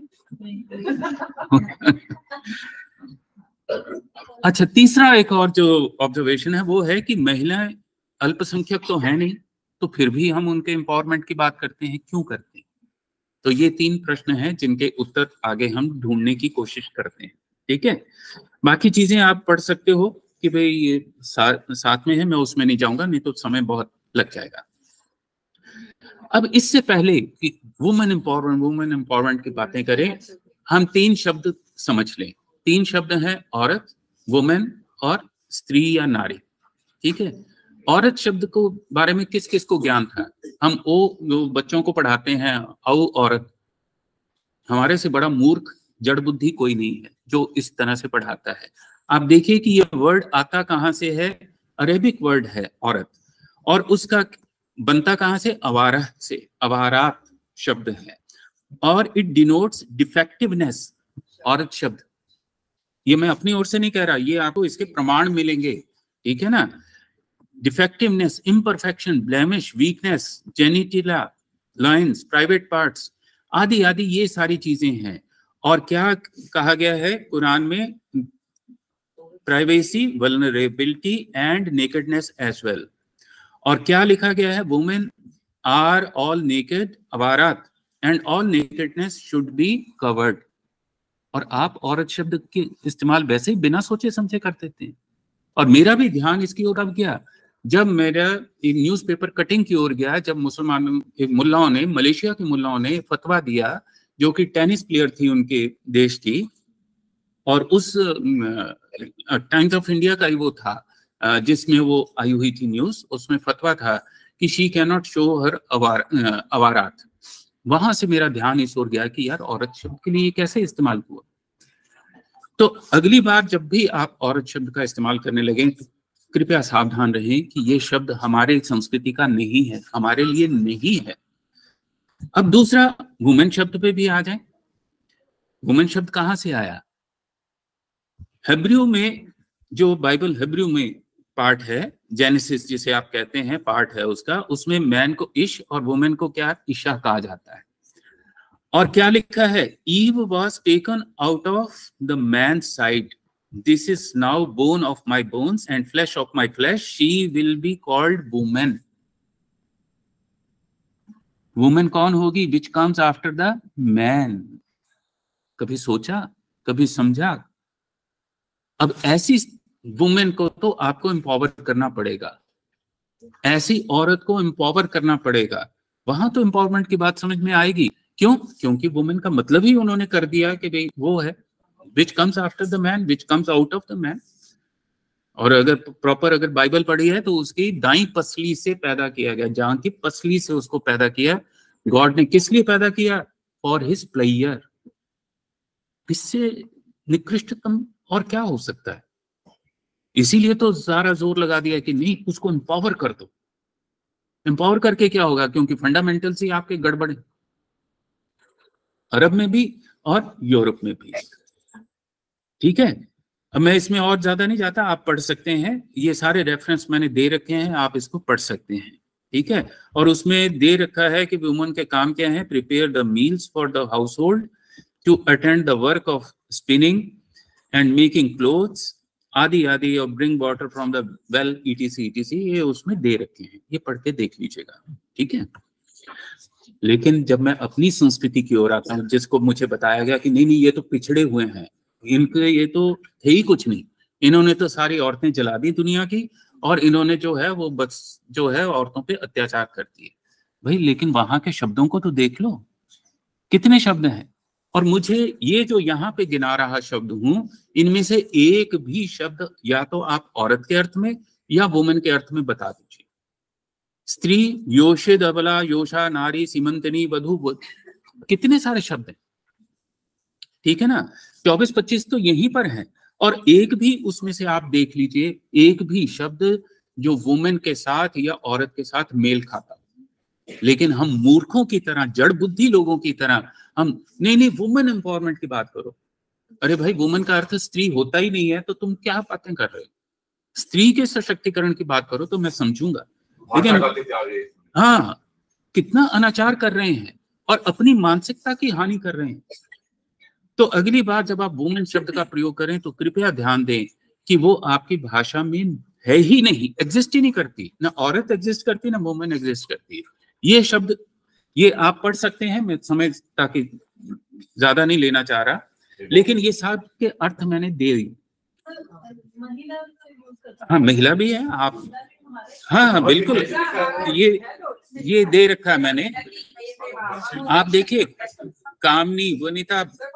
अच्छा, तीसरा एक और जो ऑब्जर्वेशन है वो है कि महिलाएं अल्पसंख्यक तो है नहीं, तो फिर भी हम उनके एम्पावरमेंट की बात करते हैं, क्यों करते हैं? तो ये तीन प्रश्न हैं जिनके उत्तर आगे हम ढूंढने की कोशिश करते हैं, ठीक है? बाकी चीजें आप पढ़ सकते हो कि भाई ये सा, साथ में है, मैं उसमें नहीं जाऊंगा, नहीं तो समय बहुत लग जाएगा। अब इससे पहले कि वुमेन एम्पावरमेंट वुमेन एम्पावरमेंट की बातें करें, हम तीन शब्द समझ लें। तीन शब्द हैं, औरत, वुमेन और स्त्री या नारी, ठीक है? औरत शब्द को बारे में किस किस को ज्ञान था? हम ओ बच्चों को पढ़ाते हैं, औ औरत। हमारे से बड़ा मूर्ख जड़ बुद्धि कोई नहीं है जो इस तरह से पढ़ाता है। आप देखिए कि ये वर्ड आता कहां से है? अरेबिक वर्ड है औरत, और उसका बनता कहां से? अवारह से, अवारात शब्द है, और इट डिनोट्स डिफेक्टिवनेस। औरत शब्द, ये मैं अपनी ओर से नहीं कह रहा, ये आपको इसके प्रमाण मिलेंगे, ठीक है ना? Defectiveness, imperfection, blemish, weakness, genitalia, lines, private parts. आदि आदि ये सारी चीजें हैं। और क्या कहा गया है कुरान में? Privacy, vulnerability and nakedness as well. और क्या लिखा गया है? वुमेन आर ऑल नेकेड, अवारात, and all nakedness should be covered. और आप औरत शब्द के इस्तेमाल वैसे ही बिना सोचे समझे कर देते हैं। और मेरा भी ध्यान इसकी ओर अब गया जब मेरा एक न्यूज़पेपर कटिंग की ओर गया, जब मुसलमान मुल्लाओं ने, मलेशिया के मुल्लाओं ने फतवा दिया, जो कि टेनिस प्लेयर थी उनके देश की, और उस टाइम्स ऑफ इंडिया का ही वो था जिसमें वो आई हुई थी न्यूज, उसमें फतवा था कि she can not show her अवार अवारात। वहां से मेरा ध्यान इस ओर गया कि यार औरत शब्द के लिए कैसे इस्तेमाल हुआ। तो अगली बार जब भी आप औरत शब्द का इस्तेमाल करने लगे तो कृपया सावधान रहें कि ये शब्द हमारे संस्कृति का नहीं है, हमारे लिए नहीं है। अब दूसरा, वुमेन शब्द पे भी आ जाए। वुमेन शब्द कहां से आया? हिब्रू में, जो बाइबल हिब्रू में पार्ट है, जेनेसिस जिसे आप कहते हैं, पार्ट है उसका, उसमें मैन को इश और वुमेन को क्या? ईशा कहा जाता है। और क्या लिखा है? Eve was taken out of the man side, this is now bone of my bones and flesh of my flesh, she will be called women. Women कौन होगी? Which comes after the man. कभी सोचा, कभी समझा? अब ऐसी women को तो आपको एम्पावर करना पड़ेगा, ऐसी औरत को एम्पावर करना पड़ेगा, वहां तो एम्पावरमेंट की बात समझ में आएगी। क्यों? क्योंकि वुमेन का मतलब ही उन्होंने कर दिया कि भाई वो है which comes after the man, which comes out of the man. और अगर प्रॉपर अगर बाइबल पढ़ी है तो उसकी दाई पसली से पैदा किया गया, जहां की पसली से उसको पैदा किया। गॉड ने किस लिए पैदा किया? For his player. इससे निकृष्टतम और क्या हो सकता है? इसीलिए तो सारा जोर लगा दिया कि नहीं, उसको एम्पावर कर दो। एम्पावर करके क्या होगा? क्योंकि फंडामेंटल्स ही आपके गड़बड़ है, अरब में भी और यूरोप में भी। ठीक है, अब मैं इसमें और ज्यादा नहीं जाता, आप पढ़ सकते हैं, ये सारे रेफरेंस मैंने दे रखे हैं, आप इसको पढ़ सकते हैं। ठीक है, और उसमें दे रखा है कि वुमन के काम क्या है? Prepare the meals for the household, to attend the work of spinning and making clothes, आदि आदि, और bring water from the well, ETC ETC, ये उसमें दे रखे हैं, ये पढ़ के देख लीजिएगा। ठीक है, लेकिन जब मैं अपनी संस्कृति की ओर आता हूँ, जिसको मुझे बताया गया कि नहीं नहीं ये तो पिछड़े हुए हैं, इनके ये तो थे ही कुछ नहीं, इन्होंने तो सारी औरतें जला दी दुनिया की, और इन्होंने जो है वो बस जो है औरतों पे अत्याचार करती है। भाई लेकिन वहां के शब्दों को तो देख लो, कितने शब्द हैं। और मुझे ये जो यहाँ पे गिना रहा शब्द हूं, इनमें से एक भी शब्द या तो आप औरत के अर्थ में या वुमेन के अर्थ में बता दीजिए। स्त्री, योषिद, अबला, योषा, नारी, सीमंतनी, वधु, कितने सारे शब्द हैं। ठीक है ना, चौबीस पच्चीस तो यहीं पर हैं, और एक भी उसमें से आप देख लीजिए, एक भी शब्द जो वुमेन के साथ या औरत के साथ मेल खाता। लेकिन हम मूर्खों की तरह, जड़ बुद्धि लोगों की तरह हम नहीं नहीं वुमेन एम्पावरमेंट की बात करो। अरे भाई, वुमेन का अर्थ स्त्री होता ही नहीं है, तो तुम क्या बातें कर रहे हो? स्त्री के सशक्तिकरण की बात करो तो मैं समझूंगा, लेकिन हाँ, कितना अनाचार कर रहे हैं और अपनी मानसिकता की हानि कर रहे हैं। तो अगली बार जब आप वुमेन शब्द का प्रयोग करें तो कृपया ध्यान दें कि वो आपकी भाषा में है ही नहीं, एग्जिस्ट ही नहीं करती। ना औरत एग्जिस्ट करती, ना वुमेन एग्जिस्ट करती है। ये शब्द, ये आप पढ़ सकते हैं, मैं समय ताकि ज्यादा नहीं लेना चाह रहा, लेकिन ये सब के अर्थ मैंने दे दी। हाँ, महिला भी है आप, हाँ हाँ बिल्कुल, ये ये दे रखा है मैंने, आप देखिए, कामनी, वनिता,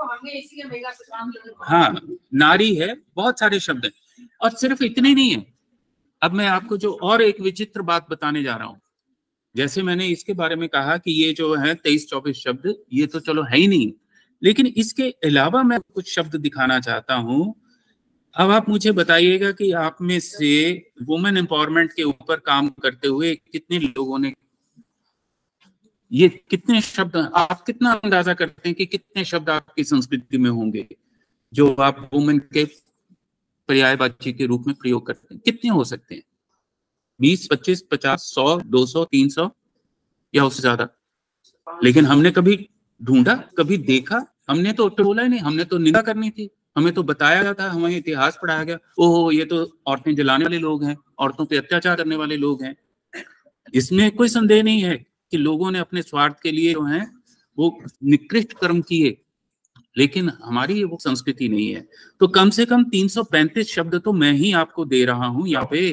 हाँ, नारी है, बहुत सारे शब्द हैं। और सिर्फ इतने नहीं है, अब मैं आपको जो और एक विचित्र बात बताने जा रहा हूं। जैसे मैंने इसके बारे में कहा कि ये जो है तेईस चौबीस शब्द, ये तो चलो है ही नहीं, लेकिन इसके अलावा मैं कुछ शब्द दिखाना चाहता हूं। अब आप मुझे बताइएगा कि आप में से वुमेन एम्पावरमेंट के ऊपर काम करते हुए कितने लोगों ने ये कितने शब्द, आप कितना अंदाजा करते हैं कि कितने शब्द आपकी संस्कृति में होंगे जो आप वुमेन के पर्यायवाची के रूप में प्रयोग करते हैं? कितने हो सकते हैं? बीस, पच्चीस, पचास, सौ, दो सौ, तीन सौ या उससे ज्यादा? लेकिन हमने कभी ढूंढा, कभी देखा? हमने तो टोला ही नहीं, हमने तो निंदा करनी थी, हमें तो बताया जाता, हमें इतिहास पढ़ाया गया, ओहो ये तो औरतें जलाने वाले लोग हैं, औरतों पे अत्याचार करने वाले लोग हैं। इसमें कोई संदेह नहीं है कि लोगों ने अपने स्वार्थ के लिए जो है वो निकृष्ट कर्म किए, लेकिन हमारी वो संस्कृति नहीं है। तो कम से कम तीन सौ पैंतीस शब्द तो मैं ही आपको दे रहा हूं यहाँ पे,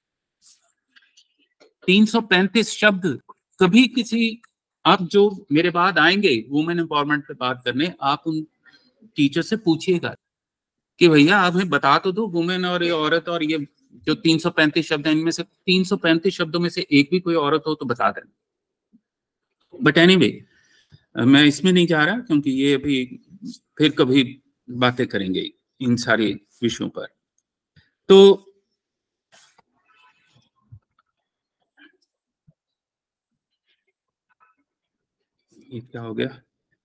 तीन सौ पैंतीस शब्द। कभी किसी, आप जो मेरे बाद आएंगे वुमेन एम्पावरमेंट पे बात करने, आप उन टीचर से पूछिएगा कि भैया आप हमें बता तो दो, वुमेन और ये औरत और ये जो तीन सौ पैंतीस शब्द हैं, इनमें से तीन सौ पैंतीस शब्दों में से एक भी कोई औरत हो तो बता दें। बट एनीवे, मैं इसमें नहीं जा रहा क्योंकि ये अभी फिर कभी बातें करेंगे इन सारे विषयों पर। तो ये क्या हो गया?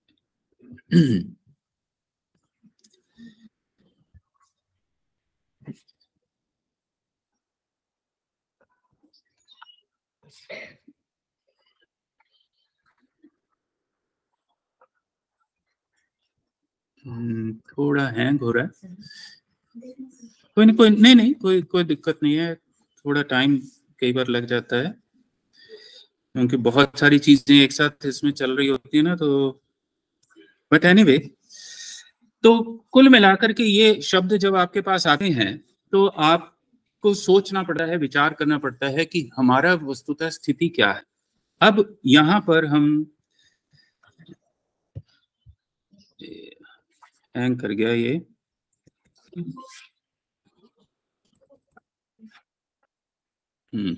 थोड़ा हैंग हो रहा है, कोई नहीं कोई नहीं नहीं कोई कोई दिक्कत नहीं है, थोड़ा टाइम कई बार लग जाता है क्योंकि बहुत सारी चीजें एक साथ इसमें चल रही होती है ना, तो बट एनीवे, तो कुल मिलाकर के ये शब्द जब आपके पास आते हैं तो आपको सोचना पड़ता है, विचार करना पड़ता है कि हमारा वस्तुतः स्थिति क्या है। अब यहाँ पर हम, हैंग कर गया ये, हम्म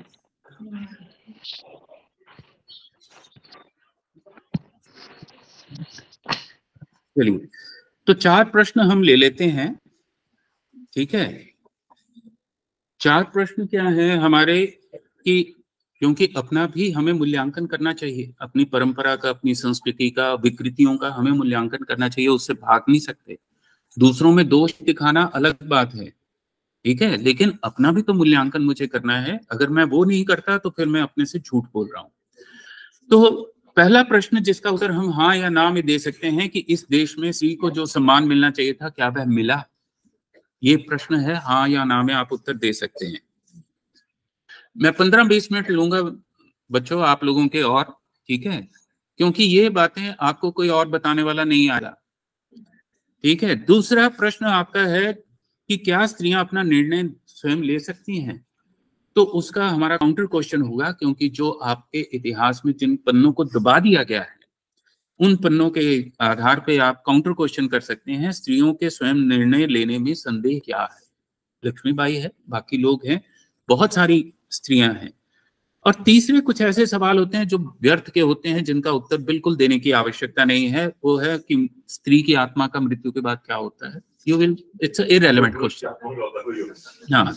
चलिए, तो चार प्रश्न हम ले लेते हैं, ठीक है। चार प्रश्न क्या है हमारे कि, क्योंकि अपना भी हमें मूल्यांकन करना चाहिए, अपनी परंपरा का, अपनी संस्कृति का, विकृतियों का हमें मूल्यांकन करना चाहिए, उससे भाग नहीं सकते। दूसरों में दोष दिखाना अलग बात है, ठीक है, लेकिन अपना भी तो मूल्यांकन मुझे करना है। अगर मैं वो नहीं करता तो फिर मैं अपने से झूठ बोल रहा हूं। तो पहला प्रश्न जिसका उत्तर हम हाँ या ना में दे सकते हैं कि इस देश में स्त्री को जो सम्मान मिलना चाहिए था, क्या वह मिला? ये प्रश्न है, हाँ या ना में आप उत्तर दे सकते हैं। मैं पंद्रह बीस मिनट लूंगा बच्चों आप लोगों के, और ठीक है, क्योंकि ये बातें आपको कोई और बताने वाला नहीं आ रहा, ठीक है। दूसरा प्रश्न आपका है कि क्या स्त्रियां अपना निर्णय स्वयं ले सकती हैं? तो उसका हमारा काउंटर क्वेश्चन होगा, क्योंकि जो आपके इतिहास में जिन पन्नों को दबा दिया गया है, उन पन्नों के आधार पे आप काउंटर क्वेश्चन कर सकते हैं, स्त्रियों के स्वयं निर्णय लेने में संदेह क्या है? लक्ष्मीबाई है, बाकी लोग हैं, बहुत सारी स्त्रियां हैं। और तीसरे कुछ ऐसे सवाल होते हैं जो व्यर्थ के होते हैं, जिनका उत्तर बिल्कुल देने की आवश्यकता नहीं है। वो है कि स्त्री की आत्मा का मृत्यु के बाद क्या होता है? You will, it's irrelevant question. हाँ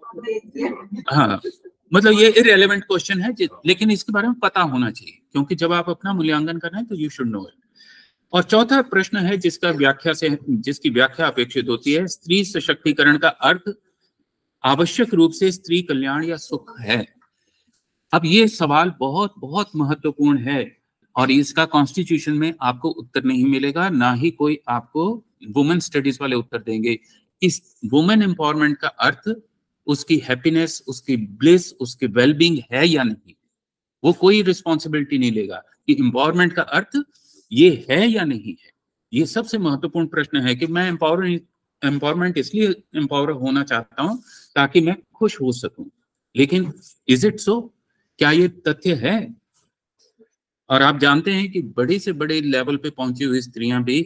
हाँ, मतलब ये इररेलेवेंट क्वेश्चन है, लेकिन इसके बारे में पता होना चाहिए, क्योंकि जब आप अपना मूल्यांकन कर रहे हैं तो यू शुड नो इट। और चौथा प्रश्न है जिसका व्याख्या से जिसकी व्याख्या अपेक्षित होती है, स्त्री सशक्तिकरण का अर्थ आवश्यक रूप से स्त्री कल्याण या सुख है? अब ये सवाल बहुत बहुत महत्वपूर्ण है और इसका कॉन्स्टिट्यूशन में आपको उत्तर नहीं मिलेगा, ना ही कोई आपको वुमेन स्टडीज वाले उत्तर देंगे। इस वुमेन एम्पावरमेंट का अर्थ उसकी हैप्पीनेस, उसकी ब्लिस, उसकी वेलबींग है या नहीं, वो कोई रिस्पॉन्सिबिलिटी नहीं लेगा कि एम्पावरमेंट का अर्थ ये है या नहीं है। ये सबसे महत्वपूर्ण प्रश्न है कि मैं एम्पावर एम्पावरमेंट इसलिए एम्पावर होना चाहता हूं ताकि मैं खुश हो सकूं, लेकिन इज इट सो? क्या ये तथ्य है? और आप जानते हैं कि बड़े से बड़े लेवल पे पहुंची हुई स्त्रियां भी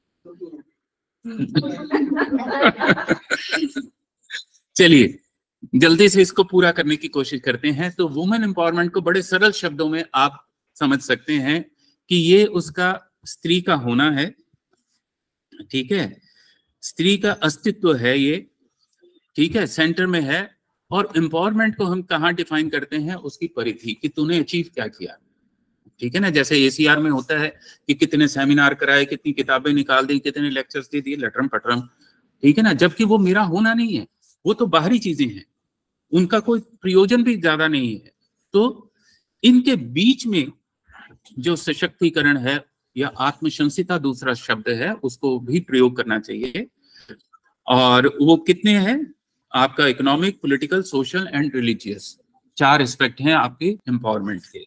चलिए जल्दी से इसको पूरा करने की कोशिश करते हैं। तो वुमेन एम्पावरमेंट को बड़े सरल शब्दों में आप समझ सकते हैं कि ये उसका स्त्री का होना है, ठीक है, स्त्री का अस्तित्व है ये, ठीक है, सेंटर में है। और एम्पावरमेंट को हम कहाँ डिफाइन करते हैं? उसकी परिधि, कि तूने अचीव क्या किया, ठीक है ना। जैसे एसीआर में होता है कि कितने सेमिनार कराए, कितनी किताबें निकाल दी, कितने लेक्चर्स दे दिए, लटरम पटरम, ठीक है ना, जबकि वो मेरा होना नहीं है, वो तो बाहरी चीजें हैं, उनका कोई प्रयोजन भी ज्यादा नहीं है। तो इनके बीच में जो सशक्तिकरण है या आत्मशंसिता दूसरा शब्द है, उसको भी प्रयोग करना चाहिए। और वो कितने हैं? आपका economic, political, social and religious, चार एस्पेक्ट हैं आपके एम्पावरमेंट के।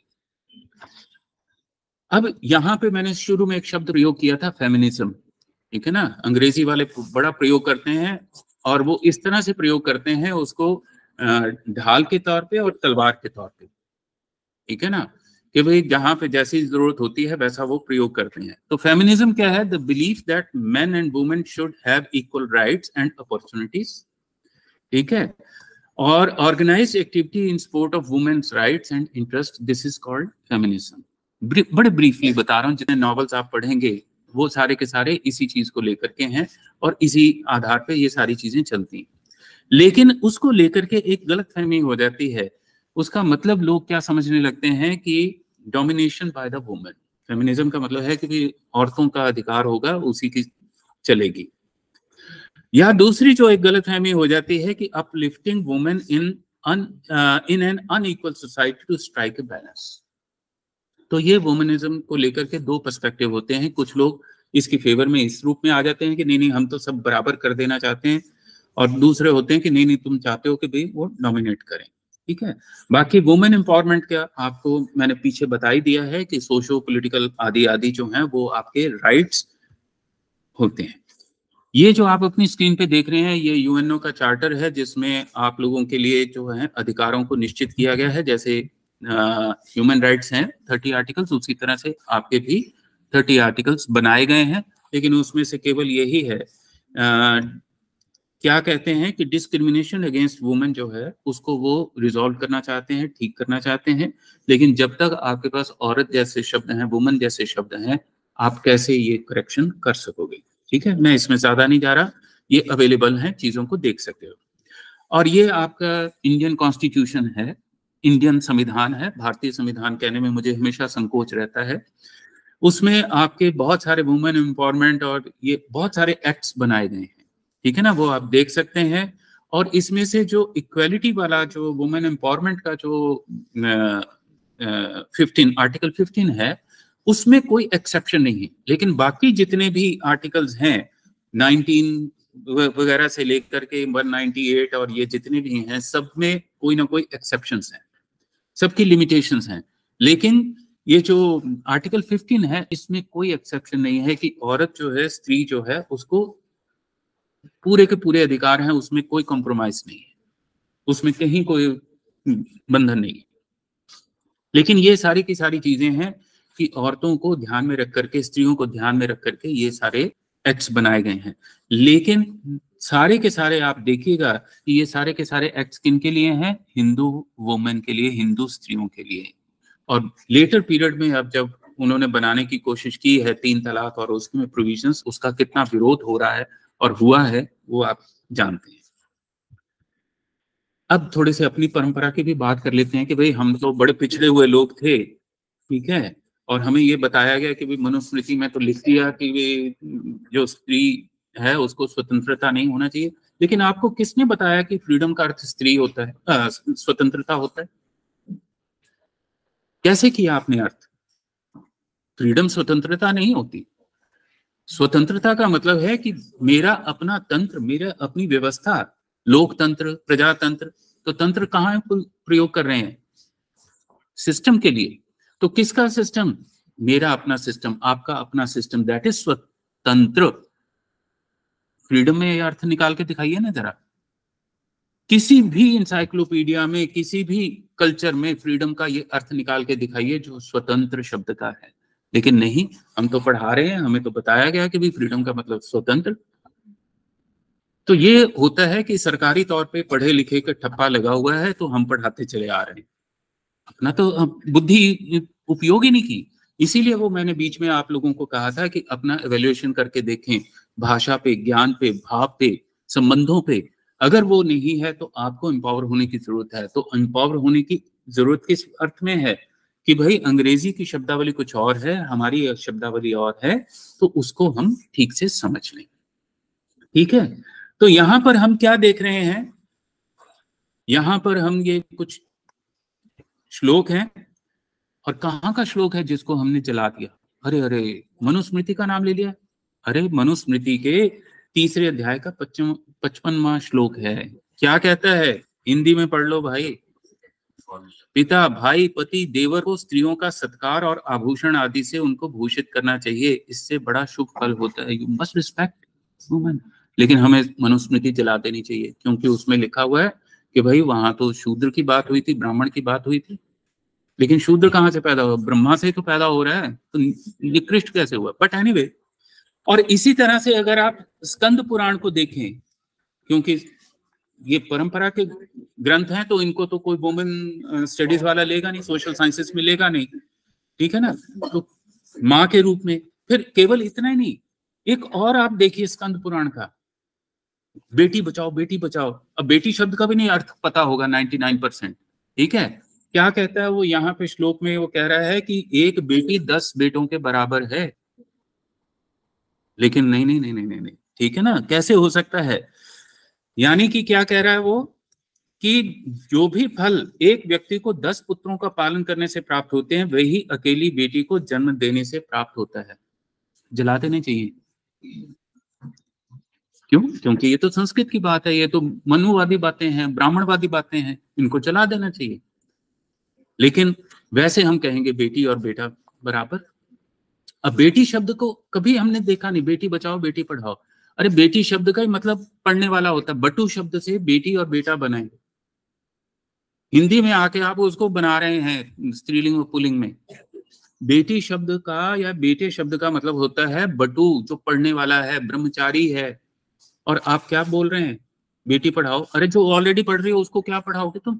अब यहाँ पे मैंने शुरू में एक शब्द प्रयोग किया था, फेमिनिज्म, ठीक है ना। अंग्रेजी वाले बड़ा प्रयोग करते हैं और वो इस तरह से प्रयोग करते हैं उसको ढाल के तौर पे और तलवार के तौर पे, ठीक है ना, कि भाई जहां पे जैसी जरूरत होती है वैसा वो प्रयोग करते हैं। तो फेमिनिज्म क्या है? The belief that men and women should have equal rights and opportunities, ठीक है, और organise activity in support of women's rights and interest, this is called feminism. बड़े ब्रीफली बता रहा हूँ, जितने नॉवेल्स आप पढ़ेंगे वो सारे के सारे इसी चीज को लेकर के हैं और इसी आधार पे ये सारी चीजें चलती हैं। लेकिन उसको लेकर के एक गलतफहमी हो जाती है। उसका मतलब लोग क्या समझने लगते हैं कि domination by the women. Feminism का मतलब है कि औरतों का अधिकार होगा, उसी की चलेगी। या दूसरी जो एक गलतफहमी हो जाती है कि uplifting women in in an unequal society to strike a balance. तो ये वुमनिज्म को लेकर के दो पर्सपेक्टिव होते हैं। कुछ लोग इसकी फेवर में इस रूप में आ जाते हैं कि नहीं नहीं हम तो सब बराबर कर देना चाहते हैं, और दूसरे होते हैं कि नहीं नहीं तुम चाहते हो कि भाई वो डोमिनेट करें, ठीक है। बाकी वुमेन एम्पावरमेंट का आपको मैंने पीछे बता ही दिया है कि सोशो पॉलिटिकल आदि आदि जो हैं वो आपके राइट्स होते हैं। ये जो आप अपनी स्क्रीन पे देख रहे हैं ये यूएनओ का चार्टर है, जिसमें आप लोगों के लिए जो है अधिकारों को निश्चित किया गया है। जैसे ह्यूमन राइट्स हैं थर्टी आर्टिकल्स, उसी तरह से आपके भी थर्टी आर्टिकल्स बनाए गए हैं। लेकिन उसमें से केवल यही है, आ, क्या कहते हैं कि डिस्क्रिमिनेशन अगेंस्ट वुमेन जो है उसको वो रिजॉल्व करना चाहते हैं, ठीक करना चाहते हैं। लेकिन जब तक आपके पास औरत जैसे शब्द हैं, वुमेन जैसे शब्द हैं, आप कैसे ये करेक्शन कर सकोगे, ठीक है। मैं इसमें ज्यादा नहीं जा रहा, ये अवेलेबल है, चीजों को देख सकते हो। और ये आपका इंडियन कॉन्स्टिट्यूशन है, इंडियन संविधान है। भारतीय संविधान कहने में मुझे हमेशा संकोच रहता है। उसमें आपके बहुत सारे वुमेन एम्पावरमेंट और ये बहुत सारे एक्ट्स बनाए गए हैं, ठीक है ना, वो आप देख सकते हैं। और इसमें से जो इक्वालिटी वाला जो वुमेन एम्पावरमेंट का जो फिफ्टीन आर्टिकल फिफ्टीन है उसमें कोई एक्सेप्शन नहीं है। लेकिन बाकी जितने भी आर्टिकल्स हैं नाइनटीन वगैरह से लेकर के वन नाइंटी एट और ये जितने भी हैं, सब में कोई ना कोई एक्सेप्शंस हैं, सबकी लिमिटेशंस हैं। लेकिन ये जो आर्टिकल फिफ्टीन है इसमें कोई एक्सेप्शन नहीं है कि औरत जो है, स्त्री जो है, उसको पूरे के पूरे अधिकार हैं, उसमें कोई कॉम्प्रोमाइज नहीं है, उसमें कहीं कोई बंधन नहीं है। लेकिन ये सारी की सारी चीजें हैं कि औरतों को ध्यान में रख करके, स्त्रियों को ध्यान में रख करके ये सारे एक्ट्स बनाए गए हैं। लेकिन सारे के सारे आप देखिएगा कि ये सारे के सारे एक्ट्स किन के लिए हैं? हिंदू वुमेन के लिए, हिंदू स्त्रियों के लिए। और लेटर पीरियड में अब जब उन्होंने बनाने की कोशिश की है तीन तलाक और उसमें प्रोविजंस, उसका कितना विरोध हो रहा है और हुआ है वो आप जानते हैं। अब थोड़े से अपनी परंपरा की भी बात कर लेते हैं कि भाई हम तो बड़े पिछड़े हुए लोग थे, ठीक है, और हमें ये बताया गया कि भाई मनुस्मृति में तो लिख दिया कि वे जो स्त्री है उसको स्वतंत्रता नहीं होना चाहिए। लेकिन आपको किसने बताया कि फ्रीडम का अर्थ स्त्री होता है, आ, स्वतंत्रता होता है? कैसे किया आपने अर्थ? फ्रीडम स्वतंत्रता नहीं होती। स्वतंत्रता का मतलब है कि मेरा अपना तंत्र, मेरा अपनी व्यवस्था, लोकतंत्र, प्रजातंत्र। तो तंत्र कहाँ प्रयोग कर रहे हैं? सिस्टम के लिए। तो किसका सिस्टम? मेरा अपना सिस्टम, आपका अपना सिस्टम, दैट इज स्वतंत्र। फ्रीडम में यह अर्थ निकाल के दिखाइए ना जरा। किसी भी इंसाइक्लोपीडिया में, किसी भी कल्चर में फ्रीडम का ये अर्थ निकाल के दिखाइए जो स्वतंत्र शब्द का है। लेकिन नहीं, हम तो पढ़ा रहे हैं, हमें तो बताया गया कि भी फ्रीडम का मतलब स्वतंत्र। तो ये होता है कि सरकारी तौर पे पढ़े लिखे का ठप्पा लगा हुआ है तो हम पढ़ाते चले आ रहे हैं, अपना तो बुद्धि उपयोग ही नहीं की। इसीलिए वो मैंने बीच में आप लोगों को कहा था कि अपना एवेल्युएशन करके देखें, भाषा पे, ज्ञान पे, भाव पे, संबंधों पे। अगर वो नहीं है तो आपको एम्पावर होने की जरूरत है। तो एम्पावर होने की जरूरत किस अर्थ में है कि भाई अंग्रेजी की शब्दावली कुछ और है, हमारी शब्दावली और है, तो उसको हम ठीक से समझ लें, ठीक है। तो यहां पर हम क्या देख रहे हैं? यहां पर हम ये कुछ श्लोक हैं, और कहां का श्लोक है जिसको हमने जला दिया? अरे अरे मनुस्मृति का नाम ले लिया। अरे मनुस्मृति के तीसरे अध्याय का पच्चम पचपनवां श्लोक है, क्या कहता है? हिंदी में पढ़ लो भाई। पिता, भाई, पति, देवर को स्त्रियों का सत्कार और आभूषण आदि से उनको भूषित करना चाहिए, इससे बड़ा शुभ फल होता है। You must respect women. लेकिन हमें मनुस्मृति जला देनी चाहिए, क्योंकि उसमें लिखा हुआ है कि भाई वहां तो शूद्र की बात हुई थी, ब्राह्मण की बात हुई थी, लेकिन शूद्र कहाँ से पैदा हुआ? ब्रह्मा से ही तो पैदा हो रहा है, तो निकृष्ट कैसे हुआ? बट एनीवे, और इसी तरह से अगर आप स्कंद पुराण को देखें, क्योंकि ये परंपरा के ग्रंथ हैं, तो इनको तो कोई वुमेन स्टडीज वाला लेगा नहीं, सोशल साइंसेस में लेगा नहीं, ठीक है ना? तो माँ के रूप में, फिर केवल इतना ही नहीं, एक और आप देखिए स्कंद पुराण का, बेटी बचाओ बेटी बचाओ। अब बेटी शब्द का भी नहीं अर्थ पता होगा निन्यानवे परसेंट, ठीक है? क्या कहता है वो यहाँ पे श्लोक में? वो कह रहा है कि एक बेटी दस बेटों के बराबर है। लेकिन नहीं नहीं नहीं नहीं नहीं, ठीक है ना? कैसे हो सकता है? यानी कि क्या कह रहा है वो, कि जो भी फल एक व्यक्ति को दस पुत्रों का पालन करने से प्राप्त होते हैं, वही अकेली बेटी को जन्म देने से प्राप्त होता है। जला देने चाहिए। क्यों? क्योंकि ये तो संस्कृत की बात है, ये तो मनुवादी बातें हैं, ब्राह्मणवादी बातें हैं, इनको जला देना चाहिए। लेकिन वैसे हम कहेंगे बेटी और बेटा बराबर। अब बेटी शब्द को कभी हमने देखा नहीं, बेटी बचाओ बेटी पढ़ाओ। अरे बेटी शब्द का ही मतलब पढ़ने वाला होता है, बटू शब्द से बेटी और बेटा बनाए। हिंदी में आके आप उसको बना रहे हैं स्त्रीलिंग और पुल्लिंग में। बेटी शब्द का या बेटे शब्द का मतलब होता है बटू, जो पढ़ने वाला है, ब्रह्मचारी है। और आप क्या बोल रहे हैं? बेटी पढ़ाओ। अरे जो ऑलरेडी पढ़ रही हो उसको क्या पढ़ाओगे तुम?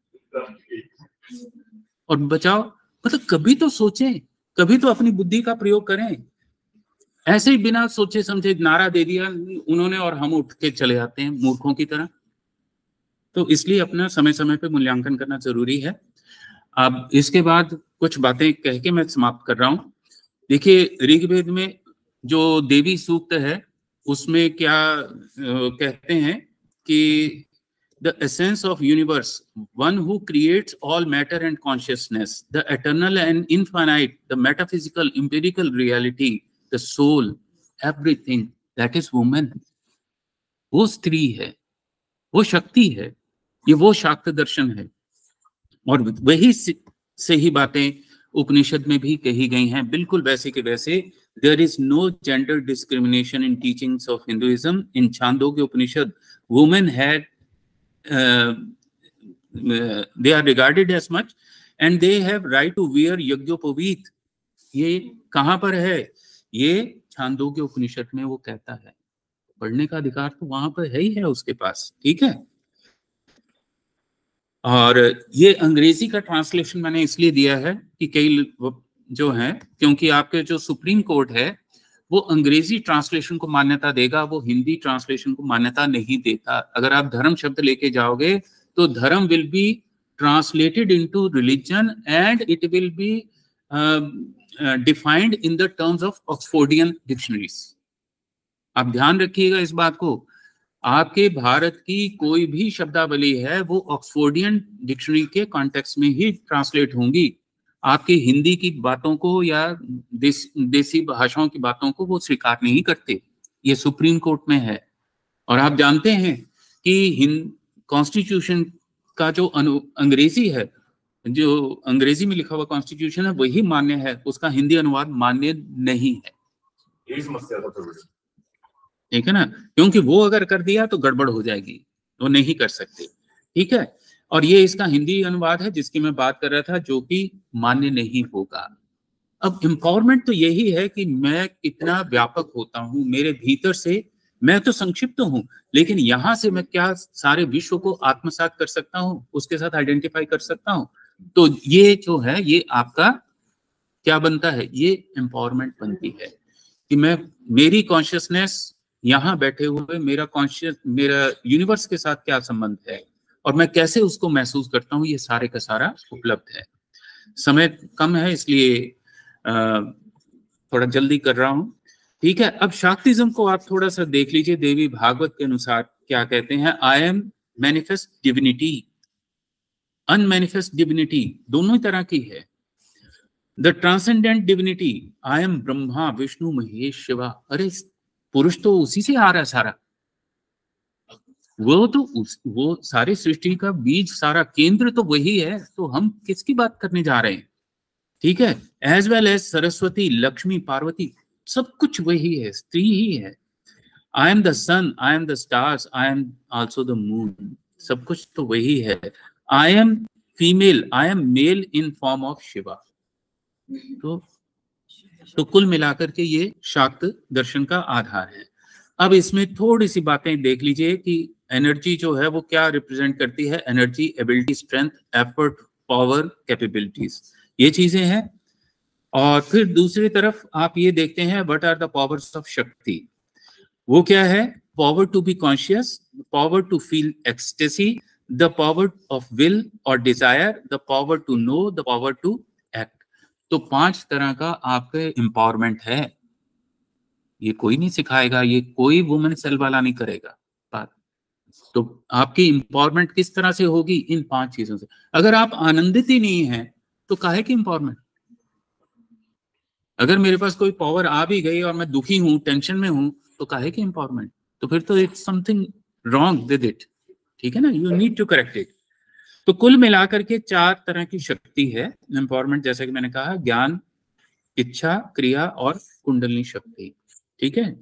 और बचाओ मतलब कभी तो सोचें, कभी तो अपनी बुद्धि का प्रयोग करें। ऐसे ही बिना सोचे समझे नारा दे दिया उन्होंने और हम उठ के चले जाते हैं मूर्खों की तरह। तो इसलिए अपना समय समय पे मूल्यांकन करना जरूरी है। अब इसके बाद कुछ बातें कह के मैं समाप्त कर रहा हूं। देखिए ऋग्वेद में जो देवी सूक्त है उसमें क्या कहते हैं कि the essence of universe, one who creates all matter and consciousness, the eternal and infinite, the metaphysical empirical reality, the soul, everything, that is woman. वो स्त्री है, वो शक्ति है, ये वो शाक्त दर्शन है। और वही से ही बातें उपनिषद में भी कही गई हैं, बिल्कुल वैसे के वैसे। There is no gender discrimination in teachings of Hinduism. In Chandogya Upanishad, women had Uh, uh, they are regarded as much and they have right to wear यज्ञोपवीत। ये कहां पर है? ये छांदोग्य उपनिषद में वो कहता है। पढ़ने का अधिकार तो वहां पर है ही है उसके पास, ठीक है? और ये अंग्रेजी का ट्रांसलेशन मैंने इसलिए दिया है कि कई जो है, क्योंकि आपके जो सुप्रीम कोर्ट है वो अंग्रेजी ट्रांसलेशन को मान्यता देगा, वो हिंदी ट्रांसलेशन को मान्यता नहीं देता। अगर आप धर्म शब्द लेके जाओगे तो dharma will be translated into religion and it will be defined in the terms of Oxfordian dictionaries. आप ध्यान रखिएगा इस बात को। आपके भारत की कोई भी शब्दावली है वो ऑक्सफोर्डियन डिक्शनरी के कॉन्टेक्स्ट में ही ट्रांसलेट होंगी। आपकी हिंदी की बातों को या देश, देसी भाषाओं की बातों को वो स्वीकार नहीं करते। ये सुप्रीम कोर्ट में है। और आप जानते हैं कि हिंद कॉन्स्टिट्यूशन का जो अंग्रेजी है, जो अंग्रेजी में लिखा हुआ कॉन्स्टिट्यूशन है वही मान्य है, उसका हिंदी अनुवाद मान्य नहीं है। यही समस्या था, ठीक है ना? क्योंकि वो अगर कर दिया तो गड़बड़ हो जाएगी, वो नहीं कर सकते, ठीक है? और ये इसका हिंदी अनुवाद है जिसकी मैं बात कर रहा था, जो कि मान्य नहीं होगा। अब एम्पावरमेंट तो यही है कि मैं कितना व्यापक होता हूं, मेरे भीतर से मैं तो संक्षिप्त हूं, लेकिन यहां से मैं क्या सारे विश्व को आत्मसात कर सकता हूं, उसके साथ आइडेंटिफाई कर सकता हूं। तो ये जो है ये आपका क्या बनता है? ये एम्पावरमेंट बनती है कि मैं, मेरी कॉन्शियसनेस यहाँ बैठे हुए, मेरा कॉन्शियस, मेरा यूनिवर्स के साथ क्या संबंध है और मैं कैसे उसको महसूस करता हूँ, ये सारे का सारा उपलब्ध है। समय कम है इसलिए थोड़ा जल्दी कर रहा हूँ, ठीक है? अब शाक्तिज्म को आप थोड़ा सा देख लीजिए। देवी भागवत के अनुसार क्या कहते हैं? I am manifest divinity, unmanifest divinity, दोनों ही तरह की है। The transcendent divinity, I am Brahma Vishnu Mahesh Shiva. अरे पुरुष तो उसी से आ रहा है सारा, वो तो उस, वो सारी सृष्टि का बीज, सारा केंद्र तो वही है, तो हम किसकी बात करने जा रहे हैं? ठीक है, as well as Saraswati, Lakshmi, Parvati, सब कुछ वही है, स्त्री ही है। I am the sun, I am the stars, I am also the moon, सब कुछ तो वही है। I am female, I am male in form of Shiva. तो तो कुल मिलाकर के ये शाक्त दर्शन का आधार है। अब इसमें थोड़ी सी बातें देख लीजिए कि एनर्जी जो है वो क्या रिप्रेजेंट करती है। Energy, ability, strength, effort, power, capabilities, ये चीजें हैं। और फिर दूसरी तरफ आप ये देखते हैं what are the powers of Shakti. वो क्या है? Power to be conscious, power to feel ecstasy, the power of will और desire, the power to know, the power to act. तो पांच तरह का आपके एम्पावरमेंट है। ये कोई नहीं सिखाएगा, ये कोई वुमेन सेल वाला नहीं करेगा बात। तो आपकी एम्पावरमेंट किस तरह से होगी? इन पांच चीजों से। अगर आप आनंदित ही नहीं है तो काहे की एम्पावरमेंट? अगर मेरे पास कोई पावर आ भी गई और मैं दुखी हूं, टेंशन में हूं, तो काहे की एम्पावरमेंट? तो फिर तो it's something wrong with it, ठीक है ना? You need to correct it. तो कुल मिलाकर के चार तरह की शक्ति है एम्पावरमेंट, जैसे कि मैंने कहा, ज्ञान, इच्छा, क्रिया और कुंडलिनी शक्ति, ठीक है।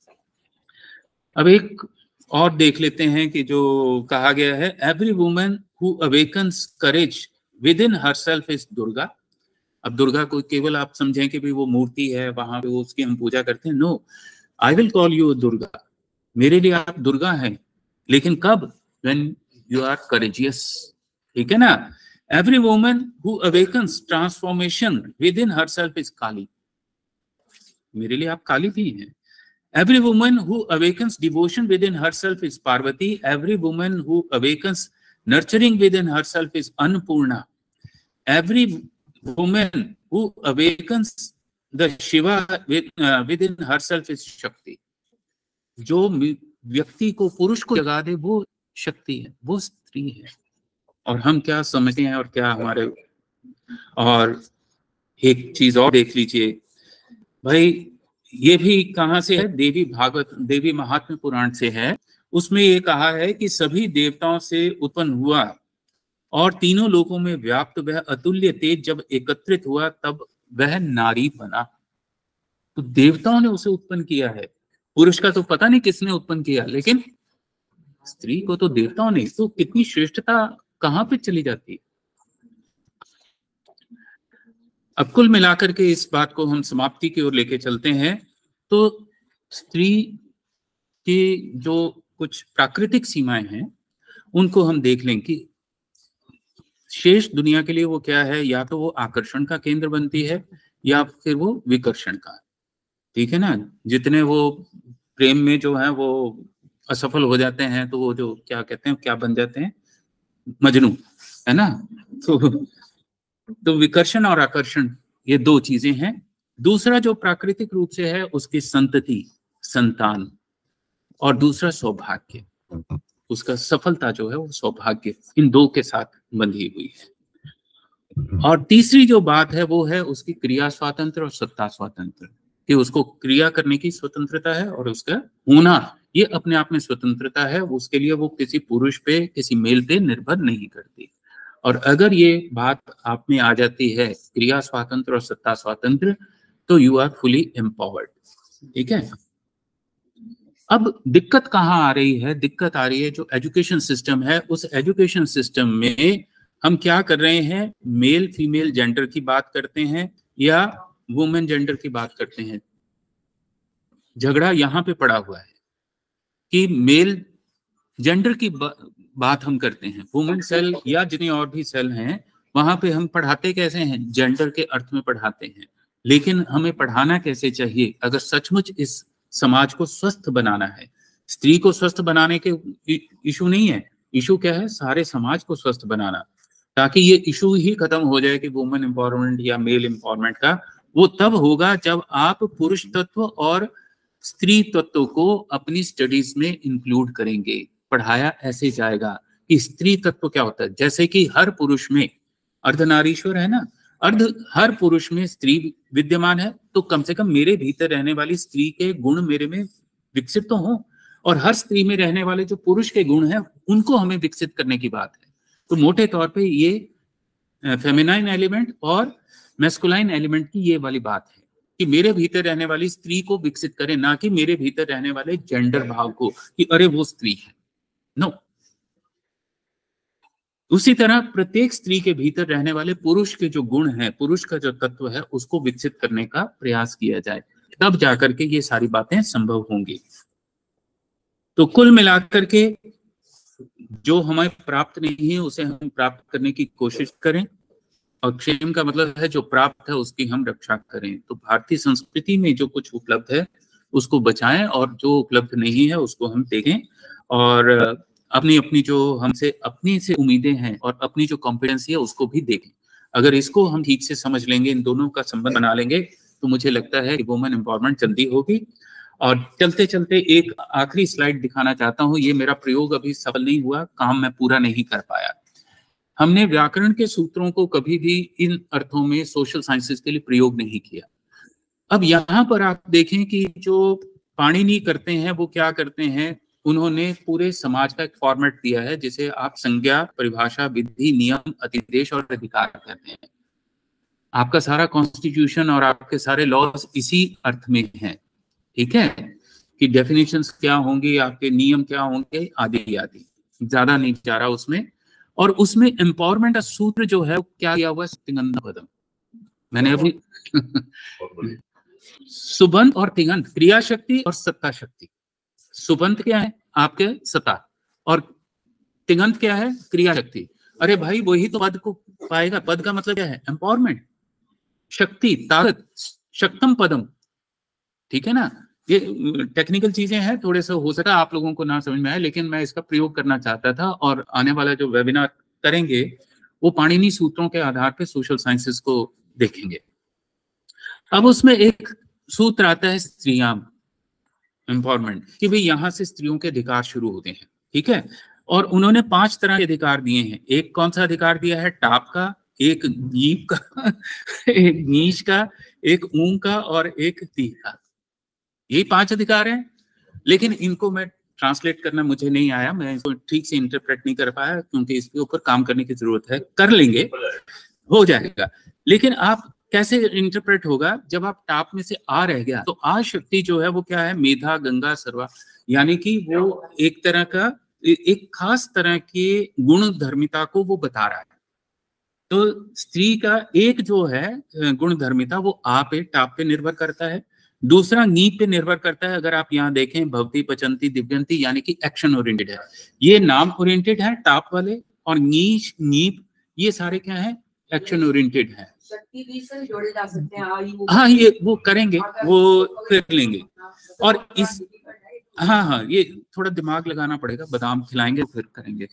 अब एक और देख लेते हैं कि जो कहा गया है, every woman who awakens courage within herself is Durga. अब दुर्गा को केवल आप समझें कि भी वो मूर्ति है, वहां पे वो उसकी हम पूजा करते हैं। No, I will call you Durga, मेरे लिए आप दुर्गा हैं, लेकिन कब? व्हेन यू आर करेजियस, ठीक है ना। Every woman who awakens transformation within herself is Kali, मेरे लिए आप काली भी हैं। Every woman who awakens devotion within herself is Parvati. Every woman who awakens nurturing within herself is Annapurna. Every woman who awakens the Shiva with, uh, within herself is Shakti. जो व्यक्ति को, पुरुष को जगा दे, वो शक्ति है, वो स्त्री है। और हम क्या समझते हैं और क्या हमारे। और एक चीज और देख लीजिए भाई, ये भी कहां से है? देवी भागवत, देवी महात्म्य पुराण से है। उसमें ये कहा है कि सभी देवताओं से उत्पन्न हुआ और तीनों लोकों में व्याप्त वह अतुल्य तेज जब एकत्रित हुआ तब वह नारी बना। तो देवताओं ने उसे उत्पन्न किया है। पुरुष का तो पता नहीं किसने उत्पन्न किया, लेकिन स्त्री को तो देवताओं ने। तो कितनी श्रेष्ठता कहां पे चली जाती है। अब कुल मिलाकर के इस बात को हम समाप्ति की ओर लेके चलते हैं। तो स्त्री की जो कुछ प्राकृतिक सीमाएं हैं उनको हम देख लें कि शेष दुनिया के लिए वो क्या है। या तो वो आकर्षण का केंद्र बनती है या फिर वो विकर्षण का, ठीक है ना। जितने वो प्रेम में जो है वो असफल हो जाते हैं तो वो जो क्या कहते हैं, क्या बन जाते हैं, मजनू, है ना। तो तो विकर्षण और आकर्षण ये दो चीजें हैं। दूसरा जो प्राकृतिक रूप से है उसकी संतति, संतान, और दूसरा सौभाग्य, उसका सफलता जो है वो सौभाग्य, इन दो के साथ बंधी हुई है। और तीसरी जो बात है वो है उसकी क्रिया स्वातंत्र और सत्ता स्वातंत्र, कि उसको क्रिया करने की स्वतंत्रता है और उसका होना ये अपने आप में स्वतंत्रता है। उसके लिए वो किसी पुरुष पे, किसी मेल पे निर्भर नहीं करती। और अगर ये बात आप में आ जाती है, क्रिया स्वातंत्र और सत्ता स्वातंत्र, तो यू आर फुली एम्पावर्ड, ठीक है। अब दिक्कत कहाँ आ रही है? दिक्कत आ रही है जो एजुकेशन सिस्टम है, उस एजुकेशन सिस्टम में हम क्या कर रहे हैं, मेल फीमेल जेंडर की बात करते हैं या वुमेन जेंडर की बात करते हैं। झगड़ा यहाँ पे पड़ा हुआ है कि मेल जेंडर की बा, बात हम करते हैं, वुमेन सेल या जितनी और भी सेल हैं वहां पे हम पढ़ाते कैसे हैं, जेंडर के अर्थ में पढ़ाते हैं। लेकिन हमें पढ़ाना कैसे चाहिए? अगर सचमुच इस समाज को स्वस्थ बनाना है, स्त्री को स्वस्थ बनाने के इशू नहीं है, इशू क्या है, सारे समाज को स्वस्थ बनाना, ताकि ये इशू ही खत्म हो जाए कि वुमेन एम्पावरमेंट या मेल एम्पावरमेंट का। वो तब होगा जब आप पुरुष तत्व और स्त्री तत्व को अपनी स्टडीज में इंक्लूड करेंगे। पढ़ाया ऐसे जाएगा कि स्त्री तत्व क्या होता है। जैसे कि हर पुरुष में अर्धनारीश्वर है ना, अर्ध हर पुरुष में स्त्री विद्यमान है, तो कम से कम मेरे भीतर रहने वाली स्त्री के गुण मेरे में विकसित तो हो, और हर स्त्री में रहने वाले जो पुरुष के गुण हैं उनको हमें विकसित करने की बात है। तो मोटे तौर पे ये फेमिनाइन एलिमेंट और मैस्कुलाइन एलिमेंट की ये वाली बात है कि मेरे भीतर रहने वाली स्त्री को विकसित करें, ना कि मेरे भीतर रहने वाले जेंडर भाव को कि अरे वो स्त्री है। नो। उसी तरह प्रत्येक स्त्री के भीतर रहने वाले पुरुष के जो गुण हैं, पुरुष का जो तत्व है, उसको विकसित करने का प्रयास किया जाए, तब जाकर के ये सारी बातें संभव होंगी। तो कुल मिलाकर के जो हमें प्राप्त नहीं है उसे हम प्राप्त करने की कोशिश करें, और क्षेम का मतलब है जो प्राप्त है उसकी हम रक्षा करें। तो भारतीय संस्कृति में जो कुछ उपलब्ध है उसको बचाएं, और जो उपलब्ध नहीं है उसको हम देखें, और अपनी अपनी जो हमसे अपनी से उम्मीदें हैं और अपनी जो कॉम्पिटेंसी है उसको भी देखें। अगर इसको हम ठीक से समझ लेंगे, इन दोनों का संबंध बना लेंगे, तो मुझे लगता है कि वुमेन एम्पावरमेंट जल्दी होगी। और चलते चलते एक आखिरी स्लाइड दिखाना चाहता हूँ। ये मेरा प्रयोग अभी सफल नहीं हुआ, काम मैं पूरा नहीं कर पाया। हमने व्याकरण के सूत्रों को कभी भी इन अर्थों में सोशल साइंसेस के लिए प्रयोग नहीं किया। अब यहाँ पर आप देखें कि जो पाणिनि करते हैं वो क्या करते हैं, उन्होंने पूरे समाज का एक फॉर्मेट दिया है जिसे आप संज्ञा, परिभाषा, विधि, नियम, अतिदेश और अधिकार कहते हैं। आपका सारा कॉन्स्टिट्यूशन और आपके सारे लॉज इसी अर्थ में हैं, ठीक है, कि डेफिनेशंस क्या होंगी, आपके नियम क्या होंगे, आदि आदि। ज्यादा नहीं जा रहा उसमें। और उसमें एम्पावरमेंट का सूत्र जो है क्या किया हुआ है, तिङन्त पदम। मैंने अभी सुबंत और तिङन्त, क्रिया शक्ति और सत्ता शक्ति। सुबंत क्या है, आपके सत्ता, और तिङन्त क्या है, क्रिया शक्ति। अरे भाई वही तो पद को पाएगा। पद का मतलब क्या है, एम्पावरमेंट, शक्ति, ताकत, शक्तम पदम, ठीक है ना। ये टेक्निकल चीजें हैं, थोड़े से हो सका आप लोगों को ना समझ में आए, लेकिन मैं इसका प्रयोग करना चाहता था। और आने वाला जो वेबिनार करेंगे वो पाणिनि सूत्रों के आधार पे सोशल साइंसेस को देखेंगे। अब उसमें एक सूत्र आता है स्त्रियां एम्पावरमेंट, कि भाई यहाँ से स्त्रियों के अधिकार शुरू होते हैं, ठीक है। और उन्होंने पांच तरह के अधिकार दिए हैं। एक कौन सा अधिकार दिया है, टाप का, एक नीप का, एक नीच का, एक ऊं का और एक तीह का। यही पांच अधिकार हैं, लेकिन इनको मैं ट्रांसलेट करना मुझे नहीं आया, मैं इसको ठीक से इंटरप्रेट नहीं कर पाया, क्योंकि इसके ऊपर काम करने की जरूरत है। कर लेंगे, हो जाएगा। लेकिन आप कैसे इंटरप्रेट होगा, जब आप टाप में से आ रह गया, तो आ शक्ति जो है वो क्या है, मेधा, गंगा, सर्वा, यानी कि वो एक तरह का, एक खास तरह के गुण धर्मिता को वो बता रहा है। तो स्त्री का एक जो है गुण धर्मिता वो आ पे, टाप पे निर्भर करता है। दूसरा नीप पे निर्भर करता है। अगर आप यहाँ देखें, भवती, पचंती, दिव्यंती, यानी कि एक्शन ओरिएंटेड है। ये नाम ओरिएंटेड है टाप वाले, और नीच, नीप, ये सारे क्या है, एक्शन ओरिएंटेड है। जोड़े जा सकते हैं। हाँ, ये वो करेंगे, वो कर लेंगे। और इस हाँ हाँ ये थोड़ा दिमाग लगाना पड़ेगा, बादाम खिलाएंगे फिर करेंगे।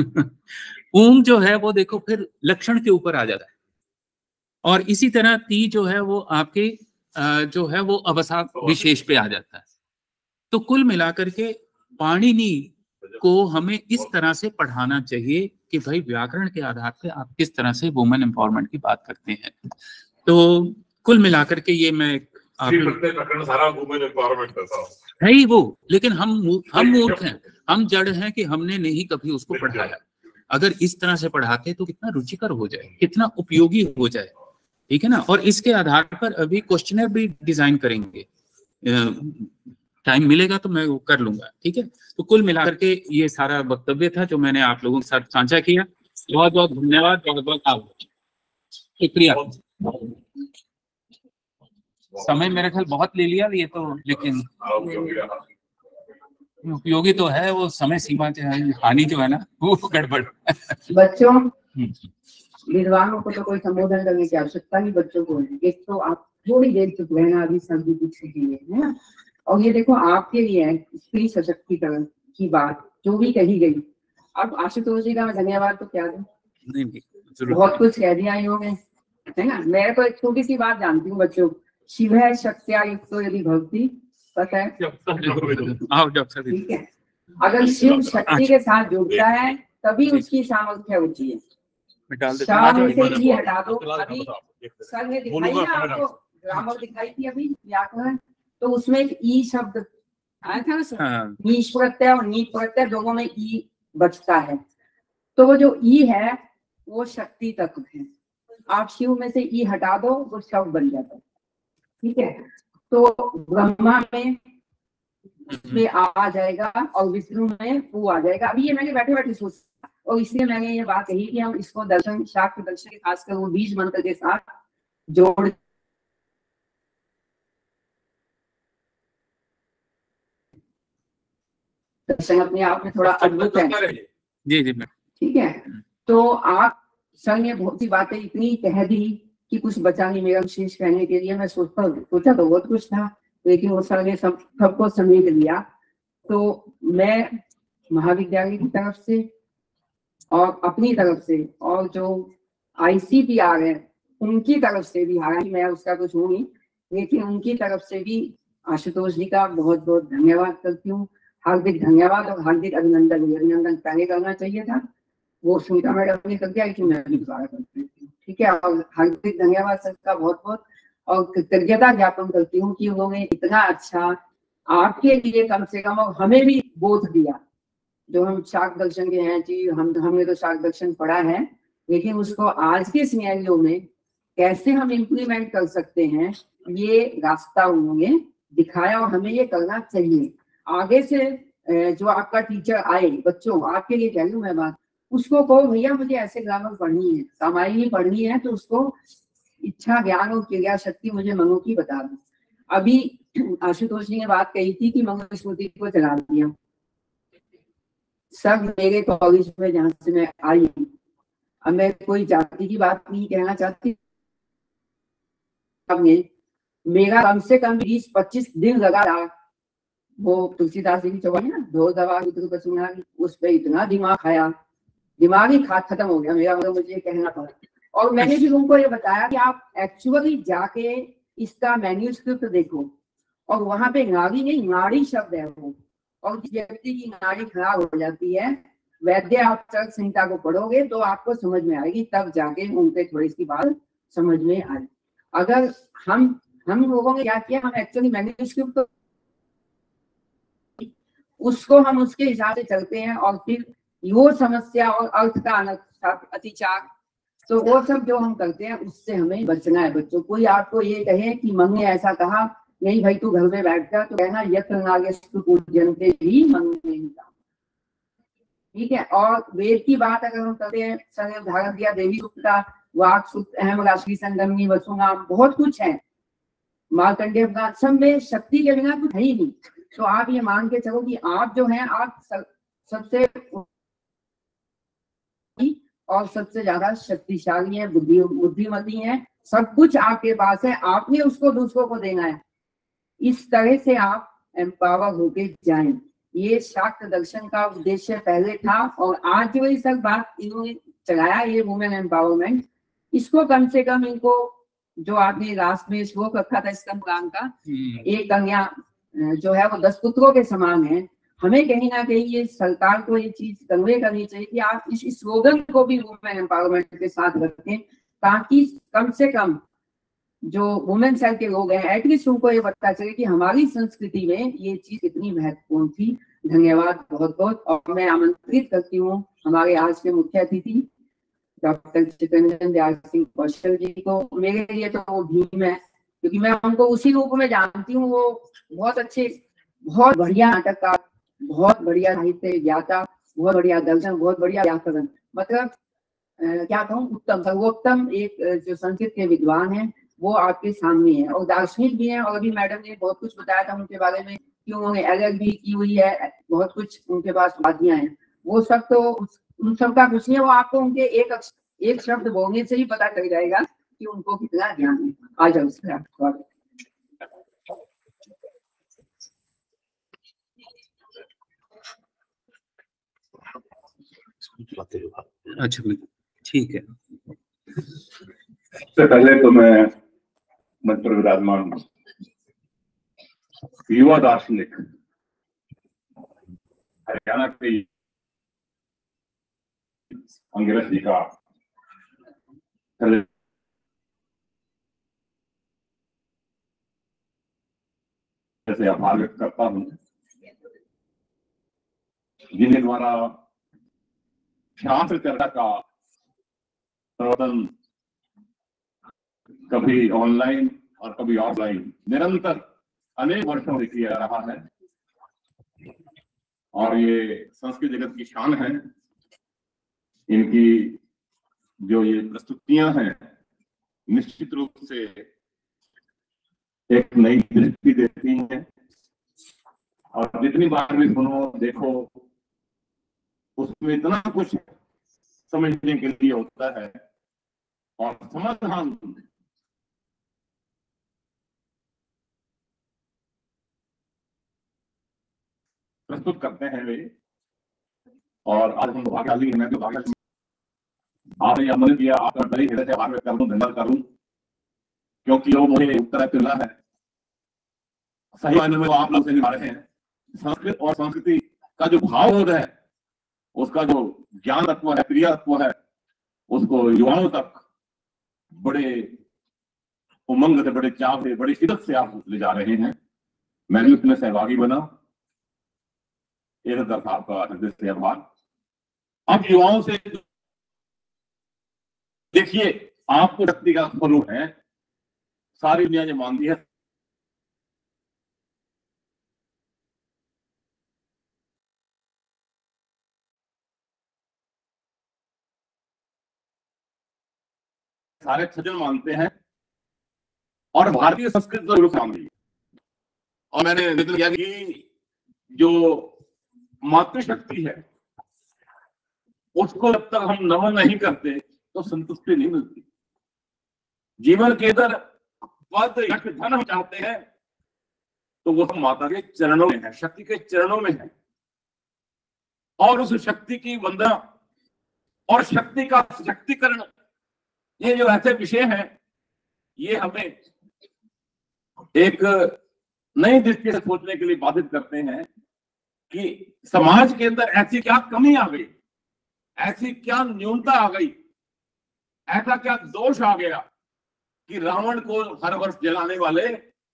ऊंग जो है वो देखो फिर लक्षण के ऊपर आ जाता है। और इसी तरह ती जो है वो आपके जो है वो अवसाद विशेष पे आ जाता है। तो कुल मिलाकर के पाणिनि को हमें इस तरह से पढ़ाना चाहिए कि भाई व्याकरण के आधार पे आप किस तरह से वुमेन एम्पावरमेंट की बात करते हैं। तो कुल मिलाकर के ये मैं सारा वुमेन एम्पावरमेंट है ही वो, लेकिन हम हम मूर्ख हैं, हम जड़ हैं कि हमने नहीं कभी उसको पढ़ाया। अगर इस तरह से पढ़ाते तो कितना रुचिकर हो जाए, कितना उपयोगी हो जाए, ठीक है ना। और इसके आधार पर अभी क्वेश्चनर भी डिजाइन करेंगे, टाइम मिलेगा तो मैं वो कर लूंगा, ठीक है। तो कुल मिलाकर के ये सारा वक्तव्य था जो मैंने आप लोगों के साथ साझा किया। बहुत बहुत धन्यवाद, बहुत बहुत आभार, शुक्रिया। समय मेरे ख्याल बहुत ले लिया ये तो, लेकिन उपयोगी तो है। वो समय सीमा जो है, हानि जो है ना वो गड़बड़। बच्चों, विद्वानों को तो कोई संबोधन करने की आवश्यकता नहीं, बच्चों को एक तो आप थोड़ी देर चुप रहना अभी सब कुछ सीखिए, है ना। और ये देखो आपके लिए स्त्री सशक्तिकरण की बात जो भी कही गई, अब आशुतोष जी का धन्यवाद तो क्या दूं, बहुत कुछ कह दिया इन्होंने, है ना। मैं तो एक छोटी सी बात जानती हूँ बच्चों, शिव है शक्त्या युक्त तो यदि भक्ति, पता है, ठीक है। अगर शिव शक्ति के साथ जुड़ता है तभी उसकी सामर्थ्य होती है, डाल देते शाह में हैं। से ई हटा दो। अभी सर ने दिखाई ना आपको, ग्रामर दिखाई थी अभी व्याकरण, तो उसमें एक ई शब्द आया था ना सर, हाँ। नीच प्रत्यय और नीच प्रत्यय दोनों में ई बचता है, तो वो जो ई है वो शक्ति तत्व है। आप शिव में से ई हटा दो वो शव बन जाता है, ठीक है। तो ब्रह्मा में में आ जाएगा और विष्णु में वो आ जाएगा। अभी ये मैंने बैठे बैठे सोच, और इसलिए मैंने ये बात कही कि हम इसको दर्शन, शाक्त दर्शन के खासकर वो बीज मंत्र के साथ जोड़ दर्शन अपने आप में थोड़ा अद्भुत है। जी जी ठीक है, तो आप सर ने बहुत सी बातें इतनी कह दी कि कुछ बचा नहीं मेरा विशेष कहने के लिए। मैं सोचता सोचा तो बहुत कुछ था, लेकिन वो सर ने सब सबको समेट लिया। तो मैं महाविद्यालय की तरफ से और अपनी तरफ से और जो आईसीपीआर है उनकी तरफ से भी, हालांकि मैं उसका कुछ हूँ नहीं, लेकिन उनकी तरफ से भी आशुतोष जी का बहुत बहुत धन्यवाद करती हूँ। हार्दिक धन्यवाद और हार्दिक अभिनंदन। अभिनंदन पहले करना चाहिए था, वो सुनीता मैडम ने कर दिया, लेकिन मैं भी दोबारा करती हूँ, ठीक है। और हार्दिक धन्यवाद सर का बहुत बहुत, और कृतज्ञता ज्ञापन करती हूँ कि उन्होंने इतना अच्छा आपके लिए कम से कम और हमें भी बोध दिया। जो हम शाक्त दर्शन के हैं जी, हम हमने तो शाक्त दर्शन पढ़ा है, लेकिन उसको आज के सिनेरियो में कैसे हम इम्प्लीमेंट कर सकते हैं ये रास्ता उन्होंने दिखाया, और हमें ये करना चाहिए। आगे से जो आपका टीचर आए, बच्चों आपके लिए कह रही हूँ मैं बात, उसको कहो भैया मुझे ऐसे ग्रामर पढ़नी है, सामायिक पढ़नी है, तो उसको इच्छा ज्ञान और क्रिया शक्ति मुझे मनु की बता दो। अभी आशुतोष जी ने बात कही थी कि मनु स्मृति को चला दिया। सब मेरे कॉलेज में जहाँ से मैं आई, अब मैं कोई जाति की बात नहीं कहना चाहती, अब मेरा कम से कम बीस पच्चीस दिन लगा रहा। वो तुलसीदास जी की चौपाई ना, ढोल दवा रुद्र पचुना, उस पर इतना दिमाग खाया, दिमाग ही खा खत्म हो गया मेरा, मतलब मुझे कहना पड़ा। और मैंने भी उनको ये बताया कि आप एक्चुअली जाके इसका मैन्यूस्क्रिप्ट देखो, और वहां पे नाड़ी नहीं नाड़ी शब्द है वो, और जिस व्यक्ति की नाड़ी खराब हो जाती है, वैद्य आप चरक संहिता को पढ़ोगे तो आपको समझ में आएगी, तब जाके उनके थोड़ी सी बात समझ में आए। अगर हम हम लोगों ने क्या किया, हम एक्चुअली मैन्यूस्क्रिप्ट उसको हम उसके हिसाब से चलते हैं, और फिर वो समस्या और अर्थ का अतिचार, तो वो सब जो हम करते हैं उससे हमें बचना है। बच्चों, कोई आपको ये कहे कि मन ने ऐसा कहा, नहीं भाई तू घर में बैठ जा, तो कहना यत्र नागेस्तु पूज्यन्ते ही मन नहीं था, ठीक है। और वेद की बात अगर हम करते हैं, सर ने उदाहरण दिया देवी सूक्त का, वाक सूक्त, अहम राशि संगमनी वसुना, बहुत कुछ है, मार्कंडेय का, सब में शक्ति के बिना कुछ है ही नहीं। तो आप ये मान के चलो कि आप जो हैं आप सब, सबसे और सबसे ज्यादा शक्तिशाली है, बुद्धि बुद्धिमती है, सब कुछ आपके पास है, आपने उसको दूसरों को देना है। इस तरह से आप एम्पावर होके जाएं। ये शाक्त दर्शन का उद्देश्य पहले था, और आज जो ये सब बात इन्होंने चलाया, ये वुमेन एम्पावरमेंट, इसको कम से कम इनको, जो आपने लास्ट में श्लोक रखा था स्कंद पुराण का, एक कन्या जो है वो दस पुत्रों के समान है, हमें कहीं ना कहीं ये सरकार को ये चीज कन्वे करनी चाहिए कि आप इस स्लोगन को भी वुमेन एम्पावरमेंट के साथ रखें, ताकि कम से कम जो वुमेन सेल के लोग हैं एटलीस्ट उनको ये पता चले कि हमारी संस्कृति में ये चीज कितनी महत्वपूर्ण थी। धन्यवाद बहुत बहुत। और मैं आमंत्रित करती हूँ हमारे आज के मुख्य अतिथि डॉक्टर चितरंजन दयाल सिंह कौशल जी को। मेरे लिए तो वो भीम है, क्योंकि मैं उनको उसी रूप में जानती हूँ। वो बहुत अच्छे, बहुत बढ़िया नाटककार, बहुत बढ़िया साहित्य ज्ञाता, बहुत बढ़िया दर्शन, बहुत बढ़िया व्याकरण, मतलब क्या कहूँ, उत्तम सर्वोत्तम एक जो संस्कृत के विद्वान हैं वो आपके सामने है, और दार्शनिक भी हैं। और अभी मैडम ने बहुत कुछ बताया था उनके बारे में कि उन्होंने एल एल बी की हुई है, बहुत कुछ उनके पास उपाधियां हैं। वो सब तो उन सब का कुछ नहीं है, वो आपको उनके एक एक शब्द बोलने से ही पता चल जाएगा कि उनको कितना ज्ञान है। आ जाओ सर। अच्छा ठीक है। सबसे पहले तो मैं मंच पर विराजमान युवा दार्शनिक हरियाणा के अंग्रेज जी का से आभार व्यक्त करता हूं जिनके द्वारा शास्त्र चर्चा का प्रवर्तन कभी ऑनलाइन और कभी ऑफलाइन निरंतर अनेक वर्षों से किया जा रहा है और ये संस्कृत जगत की शान है। इनकी जो ये प्रस्तुतियां हैं निश्चित रूप से एक नई दृष्टि देती हैं और जितनी बार भी सुनो देखो उसमें इतना कुछ समझने के लिए होता है और समाधान प्रस्तुत करते हैं वे। और आज हम भाग्यशाली हैं, मैं तो भाग्यशाली आपने यह मन किया, आपका बड़ी हृदय से आभार व्यक्त करूं, धन्यवाद करूं क्योंकि वो मुझे उत्तर मिला है। सही मायने में वो आप लोग से निभा रहे हैं। संस्कृत और संस्कृति का जो भाव है, उसका जो ज्ञान तत्व है, क्रिया तत्व है, उसको युवाओं तक बड़े उमंग से, बड़े चाव से, बड़ी शिद्दत से आप ले जा रहे हैं। मैं भी उसमें सहभागी बना। एक तरफ आपका हृदय से आभार। अब युवाओं से देखिए, आपको शक्ति का स्वरूप है, सारी दुनिया जो मानती है। सारे सज्जन मानते हैं और भारतीय संस्कृति को जरूर मानती है। और मैंने निवेदन किया कि जो मातृशक्ति है उसको जब तक हम नमन नहीं करते तो संतुष्टि नहीं मिलती। जीवन के अंदर पद यश धन हम चाहते हैं तो वो हम माता के चरणों में है, शक्ति के चरणों में है। और उस शक्ति की वंदना और शक्ति का सशक्तिकरण, ये जो ऐसे विषय हैं, ये हमें एक नई दृष्टि से सोचने के लिए बाधित करते हैं कि समाज के अंदर ऐसी क्या कमी आ गई, ऐसी क्या न्यूनता आ गई, ऐसा क्या दोष आ गया कि रावण को हर वर्ष जलाने वाले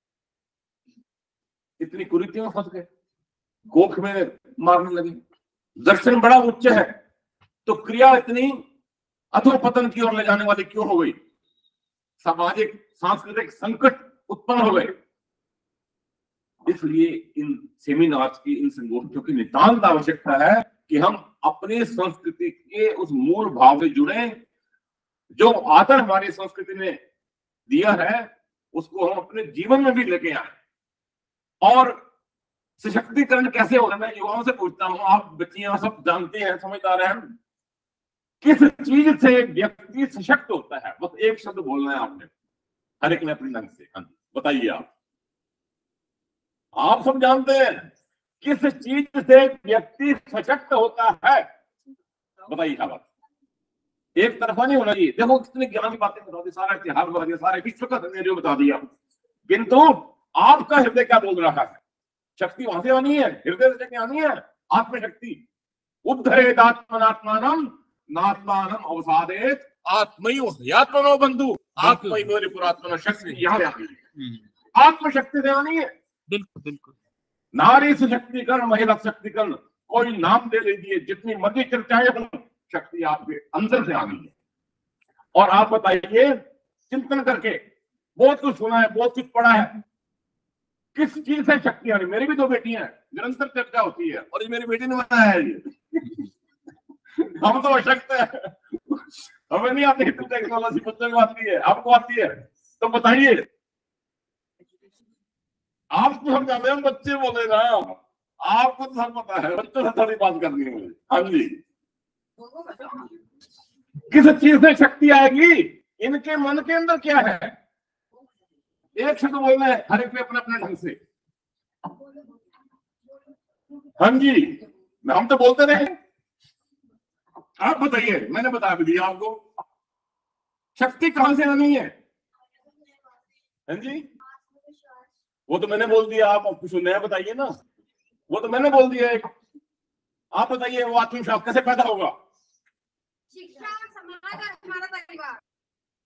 इतनी कुरीतियों में फंस गए, गोख में मारने लगे। दर्शन बड़ा उच्च है तो क्रिया इतनी अधोपतन की ओर ले जाने वाली क्यों हो गई? सामाजिक सांस्कृतिक संकट उत्पन्न हो गए। इसलिए इन सेमिनार्स की, इन संगोष्ठियों की नितांत आवश्यकता है कि हम अपनी संस्कृति के उस मूल भाव से जुड़े, जो आदर हमारी संस्कृति ने दिया है उसको हम अपने जीवन में भी लेके आए। और सशक्तिकरण कैसे होगा, मैं युवाओं से पूछता हूं, आप बच्चियां सब जानते हैं, समझदार हैं, किस चीज से व्यक्ति सशक्त होता है? बस एक शब्द बोलना है आपने, हर एक ने अपनी ढंग से। बताइए आप आप सब जानते हैं किस चीज से व्यक्ति सशक्त होता है? बताइए क्या बात? एक तरफा नहीं होना चाहिए। देखो कितने ज्ञान की बातें बता दी, सारा इतिहास बता दिया, सारे विश्व का सिनेरियो बता दिया, किंतु आपका हृदय क्या बोल रहा है? शक्ति वहां से आनी है, हृदय से आनी है आत्मशक्ति। उद्धरेत आत्मनात्मानम नात्मानम अवसादेत आत्मयो ह्यात्मनो बंधु आत्मयो रिपुरात्मनो शक्ति। यहाँ पे आनी है, आत्मशक्ति से आनी है। बिल्कुल बिल्कुल। नारी सशक्तिकरण, महिला सशक्तिकरण, कोई नाम दे लीजिए, जितनी मर्जी चर्चाएं हों, शक्ति आपके अंदर से आनी है। और आप बताइए, चिंतन करके, बहुत कुछ सुना है, बहुत कुछ पढ़ा है, किस चीज से शक्ति आनी? मेरी भी दो बेटियां हैं, निरंतर चर्चा होती है, और ये मेरी बेटी ने बताया है ये हम तो अशक्त है, हमें नहीं आती टेक्नोलॉजी, बच्चों को आती है, आपको आती है, तो बताइए। आप तो हम जानते हैं, बच्चे बोले ना, आपको तो सब पता है, बच्चों से थोड़ी बात करनी है मुझे। हाँ जी, किस चीज से शक्ति आएगी? इनके मन के अंदर क्या है? एक शब्द बोलना है, हर एक अपने अपने ढंग से। हाँ जी, हम तो बोलते रहे, आप बताइए। मैंने बता भी दिया आपको, शक्ति कहां से आनी है? हाँ जी, वो तो मैंने बोल दिया, आप कुछ नया बताइए ना। वो तो मैंने बोल दिया एक, आप बताइए वो आत्मविश्वास कैसे पैदा होगा? शिक्षा, समाज और हमारा परिवार।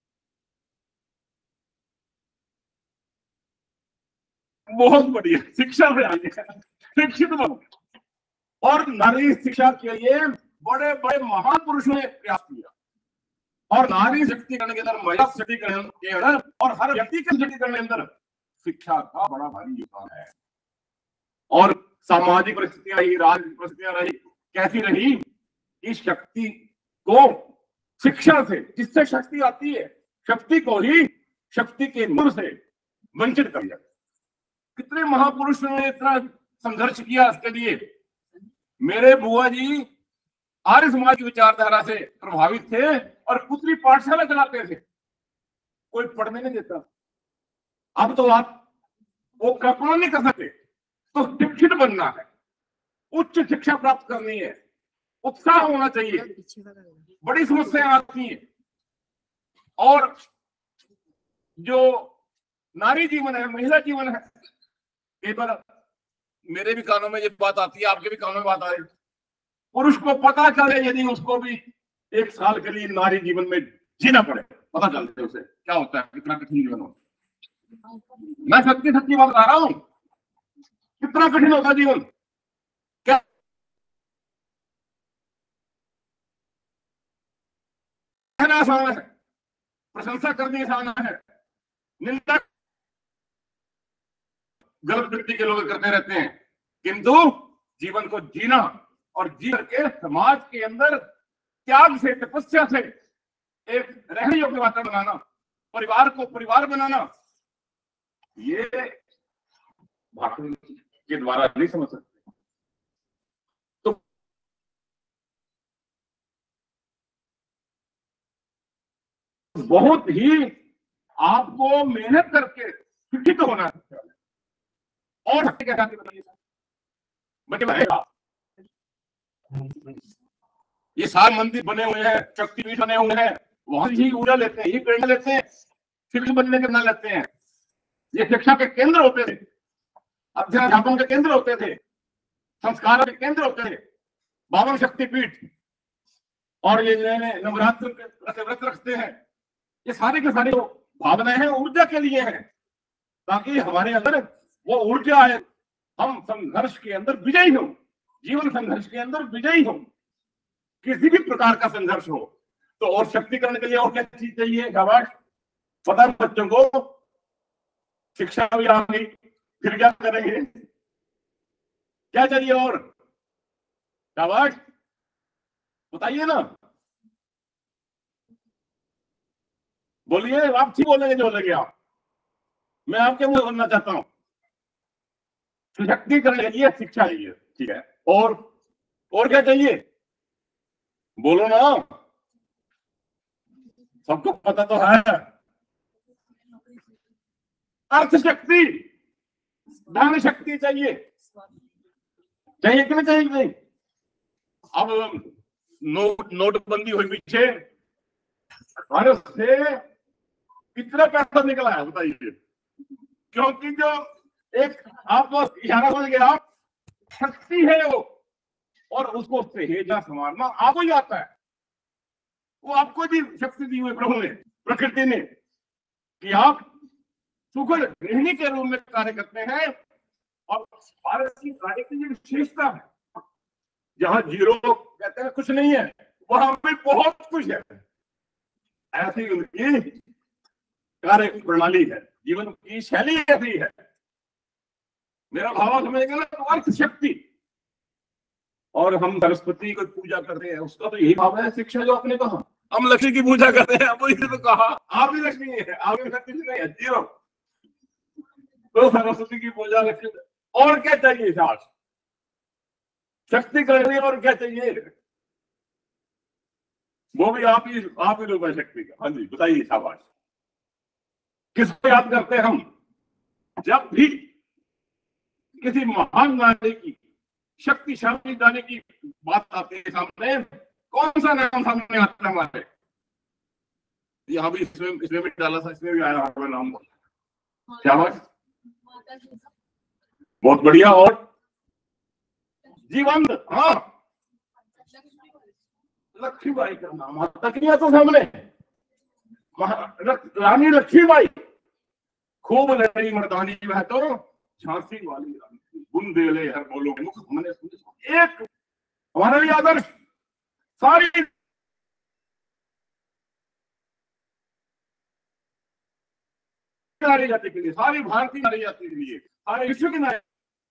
बहुत बढ़िया, शिक्षा से आगे शिक्षित बनो। और नारी शिक्षा के लिए बड़े बड़े महान पुरुषों ने प्रयास किया, और नारी शक्तिकरण के अंदर, महिला शक्तिकरण के अंदर और हर व्यक्ति के शक्तिकरण के अंदर शिक्षा का बड़ा भारी योगदान है। और सामाजिक परिस्थितियां रही, राजनीतिक परिस्थितियां रही, कैसी रही, इस शक्ति को शिक्षा से, जिससे शक्ति आती है, शक्ति को ही शक्ति के मूल से वंचित कर दिया। कितने महापुरुषों ने इतना संघर्ष किया इसके लिए। मेरे बुआ जी आर्य समाज की विचारधारा से प्रभावित थे और पुत्री पाठशाला चलाते थे, कोई पढ़ने नहीं देता। अब तो आप वो कल्पना नहीं कर सकते। तो शिक्षित बनना है, उच्च शिक्षा प्राप्त करनी है, उत्साह होना चाहिए। बड़ी समस्याएं आती हैं, और जो नारी जीवन है, महिला जीवन है, कई बार मेरे भी कानों में ये बात आती है, आपके भी कानों में बात आ रही है। पुरुष को पता चले यदि उसको भी एक साल के लिए नारी जीवन में जीना पड़े, पता चलते उसे क्या होता है, कितना कठिन जीवन होता है। मैं सच्ची सच्ची बात बता रहा हूं, कितना कठिन होता है जीवन। क्या कहना आसान है, प्रशंसा करनी आसान है, निंदा गलत वृत्ति के लोग करते रहते हैं, किंतु जीवन को जीना और जी करके समाज के अंदर त्याग से, तपस्या से एक रहने योग्य वातावरण बनाना, परिवार को परिवार बनाना, ये भाषण के द्वारा नहीं समझ सकते। तो बहुत ही आपको मेहनत करके शिक्षित होना है। और क्या बच्चे रहेगा, ये सारे मंदिर बने हुए हैं, शक्तिपीठ बने हुए हैं, वहां ही ऊर्जा लेते हैं, ये प्रेरणा लेते हैं, शिक्षक बनने के बना लेते हैं। ये शिक्षा के केंद्र होते थे, अध्यापन के केंद्र होते थे, संस्कार के केंद्र होते थे, बावन शक्तिपीठ, और ये नवरात्र के व्रत रखते हैं। ये सारे के सारे भावनाएं हैं, ऊर्जा के लिए है, ताकि हमारे अंदर वो ऊर्जा है, हम संघर्ष के अंदर विजयी हो, जीवन संघर्ष के अंदर विजयी हो, किसी भी प्रकार का संघर्ष हो। तो और शक्तिकरण के लिए और क्या चीज चाहिए? शाबाश, पता है बच्चों को, शिक्षा भी आ गई, फिर क्या करेंगे, क्या चाहिए और? शाबाश, बताइए ना, बोलिए, आप ठीक बोलेंगे जो बोलेंगे आप, मैं आपके मुंह बोलना चाहता हूं। शक्तिकरण के लिए शिक्षा चाहिए, ठीक है, और और क्या चाहिए, बोलो ना, सबको पता तो है। अर्थ शक्ति, धन शक्ति चाहिए, चाहिए कि नहीं चाहिए? नहीं। अब नोट नोटबंदी हुई पीछे, और उससे कितना पैसा निकला है बताइए, क्योंकि जो एक आपको इशारा समझ गया, आप शक्ति है वो, और उसको सहेजा संवारना आपको ही आता है। वो आपको भी शक्ति दी हुई प्रभु ने, प्रकृति ने, कि आप सुखद गृहिणी के रूप में कार्य करते हैं। और भारत की कार्य की विशेषता है, जहां जीरो कहते हैं कुछ नहीं है, वहां पे बहुत कुछ है। ऐसी उनकी कार्य प्रणाली है, जीवन की शैली ऐसी है। मेरा भाव समझेगा ना, तो अर्थ शक्ति, और हम सरस्वती को पूजा करते हैं, उसका तो यही भाव है। शिक्षा जो आपने कहा, हम लक्ष्मी की पूजा करते हैं, वही तो कहा, आप भी लक्ष्मी है, आप भी शक्ति नहीं है, जीरो। तो सरस्वती की पूजा, लक्ष्मी, और क्या चाहिए? साथ शक्ति करनी, और क्या चाहिए? वो भी आप ही आप ही लोग शक्ति का। हाँ जी, बताइए, शाबाश। किसको याद करते हैं हम जब भी किसी महान नारी की, शक्तिशाली नारी की बात आती है सामने? कौन सा नाम सामने आता है हमारे? यहाँ भी इसमें इसमें भी डाला था, इसमें भी आया हमारा नाम। शाबाश, बहुत बढ़िया। और जीवंत, हाँ, लक्ष्मीबाई का नाम आता कि नहीं आता सामने? रानी लक्ष्मीबाई, खूब लड़ी मर्दानी वह तो, झांसी वाली रानी बुंदेले हर बोलो मुख हमने सुने। एक हमारा ये आदर्श सारी नारी जाति के लिए, सारी भारतीय नारी जाति के लिए, सारे विश्व की नारी,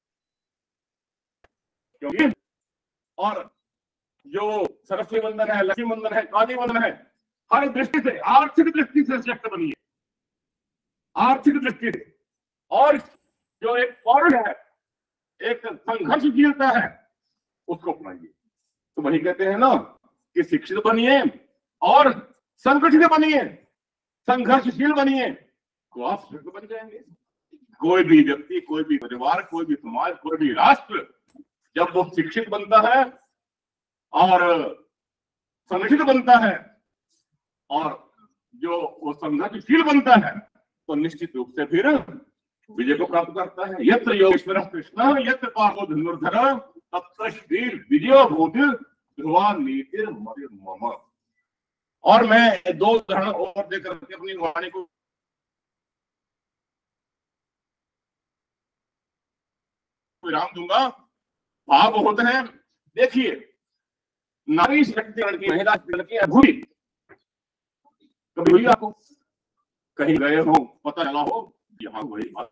क्योंकि और जो सरस्वती वंदन है, लक्ष्मी वंदन है, काली वंदन है, हर दृष्टि से, आर्थिक दृष्टि से सशक्त बनिए, आर्थिक दृष्टि से। और जो एक पौरुष है, एक संघर्षशीलता है, उसको अपनाइए। तो वही कहते हैं ना कि शिक्षित बनिए और संगठित बनिए, संघर्षशील बनिए, तो आप श्रेष्ठ बन जाएंगे। कोई भी व्यक्ति, कोई भी परिवार, कोई भी समाज, कोई भी राष्ट्र जब वो शिक्षित बनता है और संगठित बनता है और जो वो संघर्षशील बनता है, तो निश्चित रूप से फिर विजय को प्राप्त करता है। यत्र योगेश्वर कृष्ण यत्र पार्थो धनुर्धर तत्र श्री विजयो भूति ध्रुवा नीतिर मम। और मैं दो उदाहरण और देकर के अपनी वाणी को विराम दूंगा। भाव होते हैं, देखिए नारी शक्तिकरण की, महिला शक्तिकरण की अद्भुत कभी हुई आपको? कहीं गए हो, पता चला हो यहाँ वही बात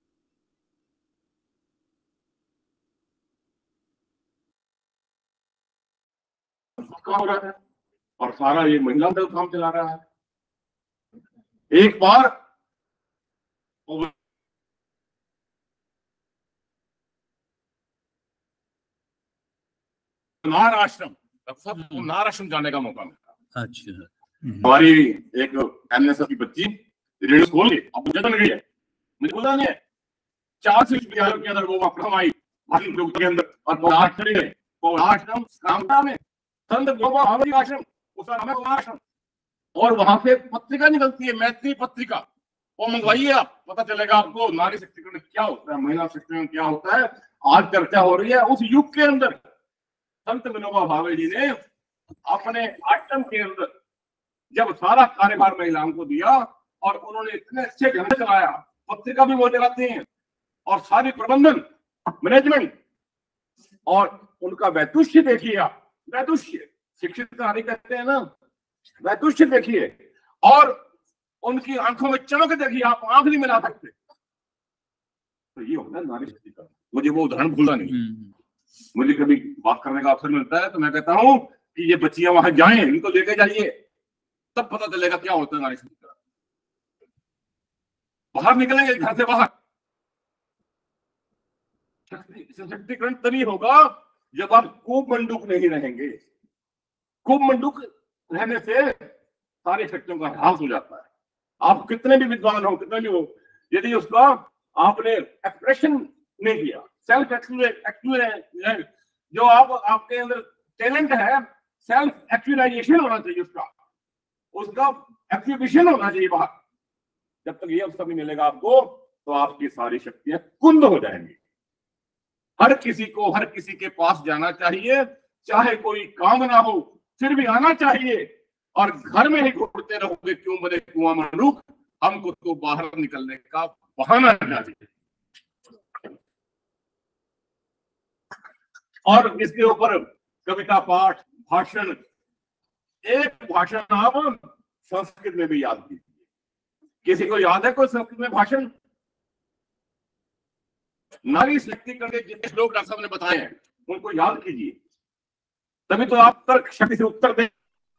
हो रहा है और सारा ये महिला दल काम चला रहा है। एक बार नार आश्रम, सब नार आश्रम जाने का मौका मिला। अच्छा, हमारी एक एनएसएस की बच्ची रेडियो खोल के अब जतन गई है, मुझे बोला नहीं चार से विद्यालयों के अंदर वो वक्रम आई के अंदर और आश्रम आश्रम कामता में संत गोपा भावरी आश्रम, उसका नाम है आश्रम। और वहां से पत्रिका निकलती है, मैत्री पत्रिका, वो मंगवाइए आप, पता चलेगा आपको नारी शक्तिकरण क्या होता है, महिला शक्तिकरण क्या होता है। आज चर्चा हो रही है उस युग के अंदर। संत विनोबा भावे जी ने अपने आश्रम के अंदर जब सारा कार्यभार महिलाओं को दिया और उन्होंने इतने अच्छे ढंग से चलाया, पत्रिका भी वो चलाते हैं और सारी प्रबंधन मैनेजमेंट, और उनका वैतुष्य देखिए आप, वैतुष्य, शिक्षित नारी कहते हैं ना, वैतुष्य देखिए, और उनकी आंखों में चमक देखिए, आप आंख नहीं मिला सकते। तो ये होता है नारी शक्ति का। मुझे वो उदाहरण भूलना नहीं, मुझे कभी बात करने का अवसर मिलता है तो मैं कहता हूँ कि ये बच्चियां वहां जाएं, इनको लेके जाइए, तब पता चलेगा क्या होता है नारी शक्ति का। बाहर निकलेंगे घर से बाहर, सशक्तिकरण तभी होगा जब आप खूब मंडूक नहीं रहेंगे। खूब मंडूक रहने से सारी शक्तियों का ह्रास हो जाता है। आप कितने भी विद्वान हो, कितने भी हो, यदि उसका आपने एक्सप्रेशन नहीं किया, सेल्फ एक्चुअलाइजेशन, जो आप आपके अंदर टैलेंट है, सेल्फ एक्चुअलाइजेशन होना चाहिए, उसका उसका एक्सिबिशन होना चाहिए बाहर। जब तक ये अवसर नहीं मिलेगा आपको, तो आपकी सारी शक्तियां कुंद हो जाएंगी। हर किसी को हर किसी के पास जाना चाहिए, चाहे कोई काम ना हो फिर भी आना चाहिए। और घर में ही घूमते रहोगे क्यों बने कुआं मरूख, हमको तो बाहर निकलने का बहाना चाहिए। और इसके ऊपर कविता पाठ, भाषण, एक भाषण आप संस्कृत में भी याद कीजिए। किसी को याद है कोई संस्कृत में भाषण? नारी शक्ति करके जितने श्लोक डॉक्टर साहब ने बताए हैं उनको याद कीजिए, तभी तो आप तर्क शक्ति से उत्तर दें।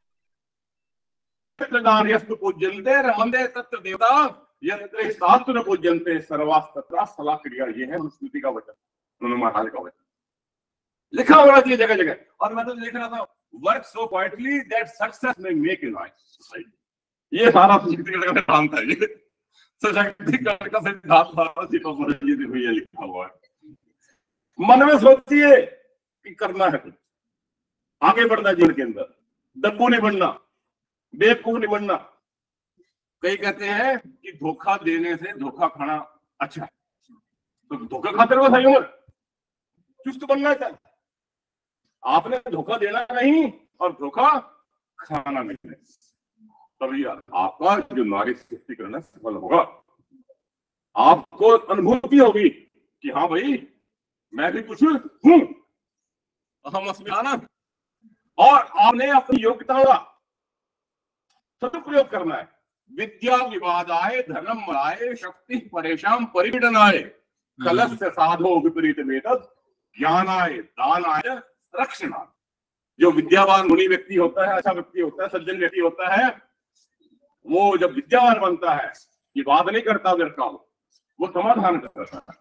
नार्यस्तु पूज्यन्ते रमन्ते तत्र देवता यत्र साधु न पूज्यन्ते सर्वास्तत्र सला क्रिया। ये है मनुस्मृति का वचन, उन्होंने महाराज का वचन लिखा हुआ है जगह जगह। और मैं तो देख रहा था, work so quietly that success may make in life society। ये सारा सशक्तिकरण का सिद्धांत है, ये सशक्तिकरण का सिद्धांत सारा जी ने भैया लिखा हुआ है। मन में सोचिए कि करना है कुछ, आगे बढ़ना जीवन के अंदर, डब्बू नहीं बनना, बेवकूफ नहीं बनना। कई कहते हैं कि धोखा देने से धोखा खाना अच्छा है, तो धोखा खाते रहो सही उम्र, चुस्त बनना चाहिए। आपने धोखा देना नहीं और धोखा खाना नहीं, तभी आपका जो नारी शक्तिकरण सफल होगा। आपको अनुभूति होगी कि हाँ भाई मैं भी कुछ हूं, हम अस्मिताना, और आपने अपनी योग्यता का सदुपयोग करना है। विद्या विवादाय धर्म मराय शक्ति परेशान परिपीडनाय कलश से साधो विपरीत वेद ज्ञानाय दानाय रक्षणाय। जो विद्यावान गुणी व्यक्ति होता है, अच्छा व्यक्ति होता है, सज्जन व्यक्ति होता है, वो जब विद्यावान बनता है ये बात नहीं करता व्यर्थ का, वो समाधान करता है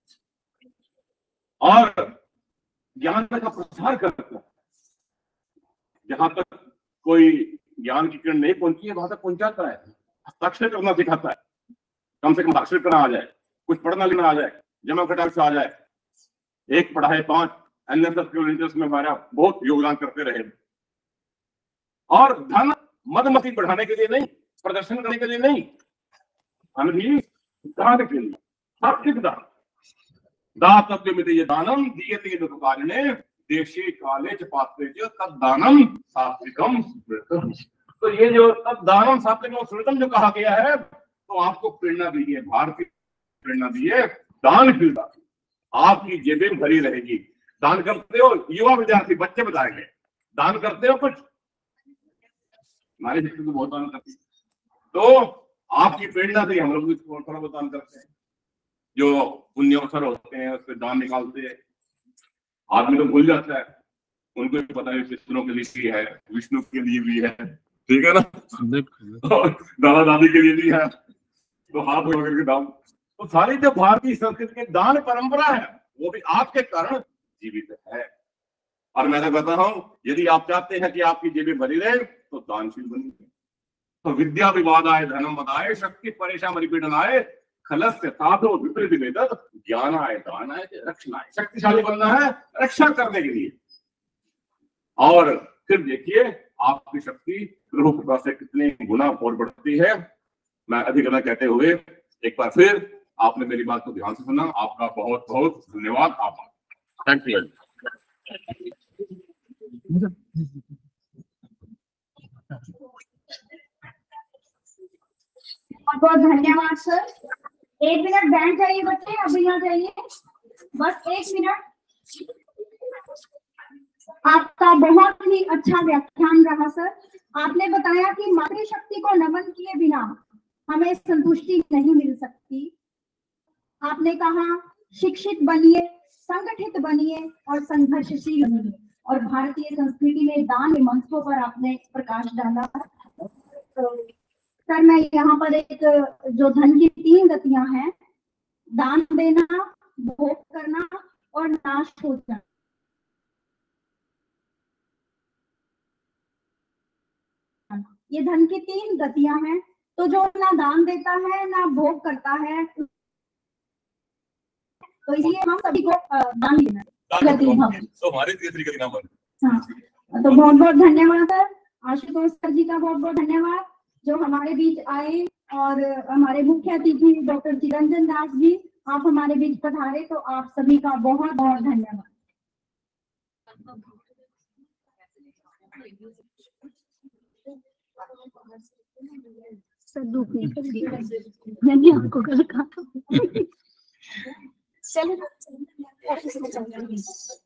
और ज्ञान का प्रसार करता है। जहां तक कोई ज्ञान की किरण नहीं पहुंची है वहां तक पहुंचाता है, हस्ताक्षर करना सिखाता है, कम से कम हस्ताक्षर करना आ जाए, कुछ पढ़ना लिखना आ जाए, जमा खटाक्ष आ जाए। एक पढ़ाए पांच एनएसएस के में हमारा बहुत योगदान करते रहे। और धन मद मती बढ़ाने के लिए नहीं, प्रदर्शन करने के लिए नहीं, धन भी दान के लिए, सात्विक दान। दातव्य में ये दानम दीयते लोकार्णे देशे काले च पात्रे च तद्दानम सात्विकम स्मृतम। तो ये जो तद्दानम सात्विकम स्मृतम जो कहा गया है, तो आपको प्रेरणा दी है, भारतीय प्रेरणा दी है दान की। आपकी जेबें भरी रहेगी। दान करते हो युवा विद्यार्थी, बच्चे बताएंगे दान करते हो कुछ? हमारे शिक्षक तो बहुत दान करते हैं, तो आपकी प्रेरणा से हम लोग भी थोड़ा बहुत दान करते हैं। जो पुण्य अवसर होते हैं उसमें दान निकालते हैं। आदमी तो भूल जाता है, उनको भी पता है विष्णु के लिए भी है, विष्णु के लिए भी है, ठीक है ना, दादा दादी के लिए भी है, तो हाथ वगैरह के दान। तो सारी जो भारतीय संस्कृति की दान परंपरा है वो भी आपके कारण जीवित है। और मैं तो कहता हूं यदि आप चाहते हैं कि आपकी जेबें भरी रहे तो दानशील बनिए। तो विद्या विवादाय धनम मदाय शक्ति परेशान परिपीडनाय खलस से साधो विपरीत वेद ज्ञानाय दानाय रक्षणाय। शक्तिशाली बनना है रक्षा करने के लिए। और फिर देखिए आपकी शक्ति प्रभु कृपा से कितने गुना और बढ़ती है। मैं अधिक न कहते हुए एक बार फिर आपने मेरी बात को ध्यान से सुना, आपका बहुत बहुत धन्यवाद। आभार। Thank you. बहुत बहुत धन्यवाद सर। एक मिनट बैठ जाइए बच्चे, अभी ना जाइए, बस एक मिनट। आपका बहुत ही अच्छा व्याख्यान रहा सर। आपने बताया कि मातृशक्ति को नमन किए बिना हमें संतुष्टि नहीं मिल सकती। आपने कहा शिक्षित बनिए, संगठित बनिए और संघर्षशील बनिए। और भारतीय संस्कृति में दान के मंत्रों पर आपने प्रकाश डाला। तो सर मैं यहाँ पर एक जो धन की तीन गतियां हैं, दान देना, भोग करना और नाश हो जाना, ये धन की तीन गतियां हैं। तो जो ना दान देता है ना भोग करता है, तो इसलिए हम सभी को दान देना है। तो हमारे तीसरी गति ना बने। हाँ, तो बहुत बहुत धन्यवाद सर। आशुतोष सर जी का बहुत बहुत धन्यवाद जो हमारे बीच आए। और हमारे मुख्य अतिथि डॉक्टर चिरंजन दास जी, आप हमारे बीच पधारे, तो आप सभी का बहुत बहुत धन्यवाद। सर धूप निकल आपको कल का चलो ऑफिस में चल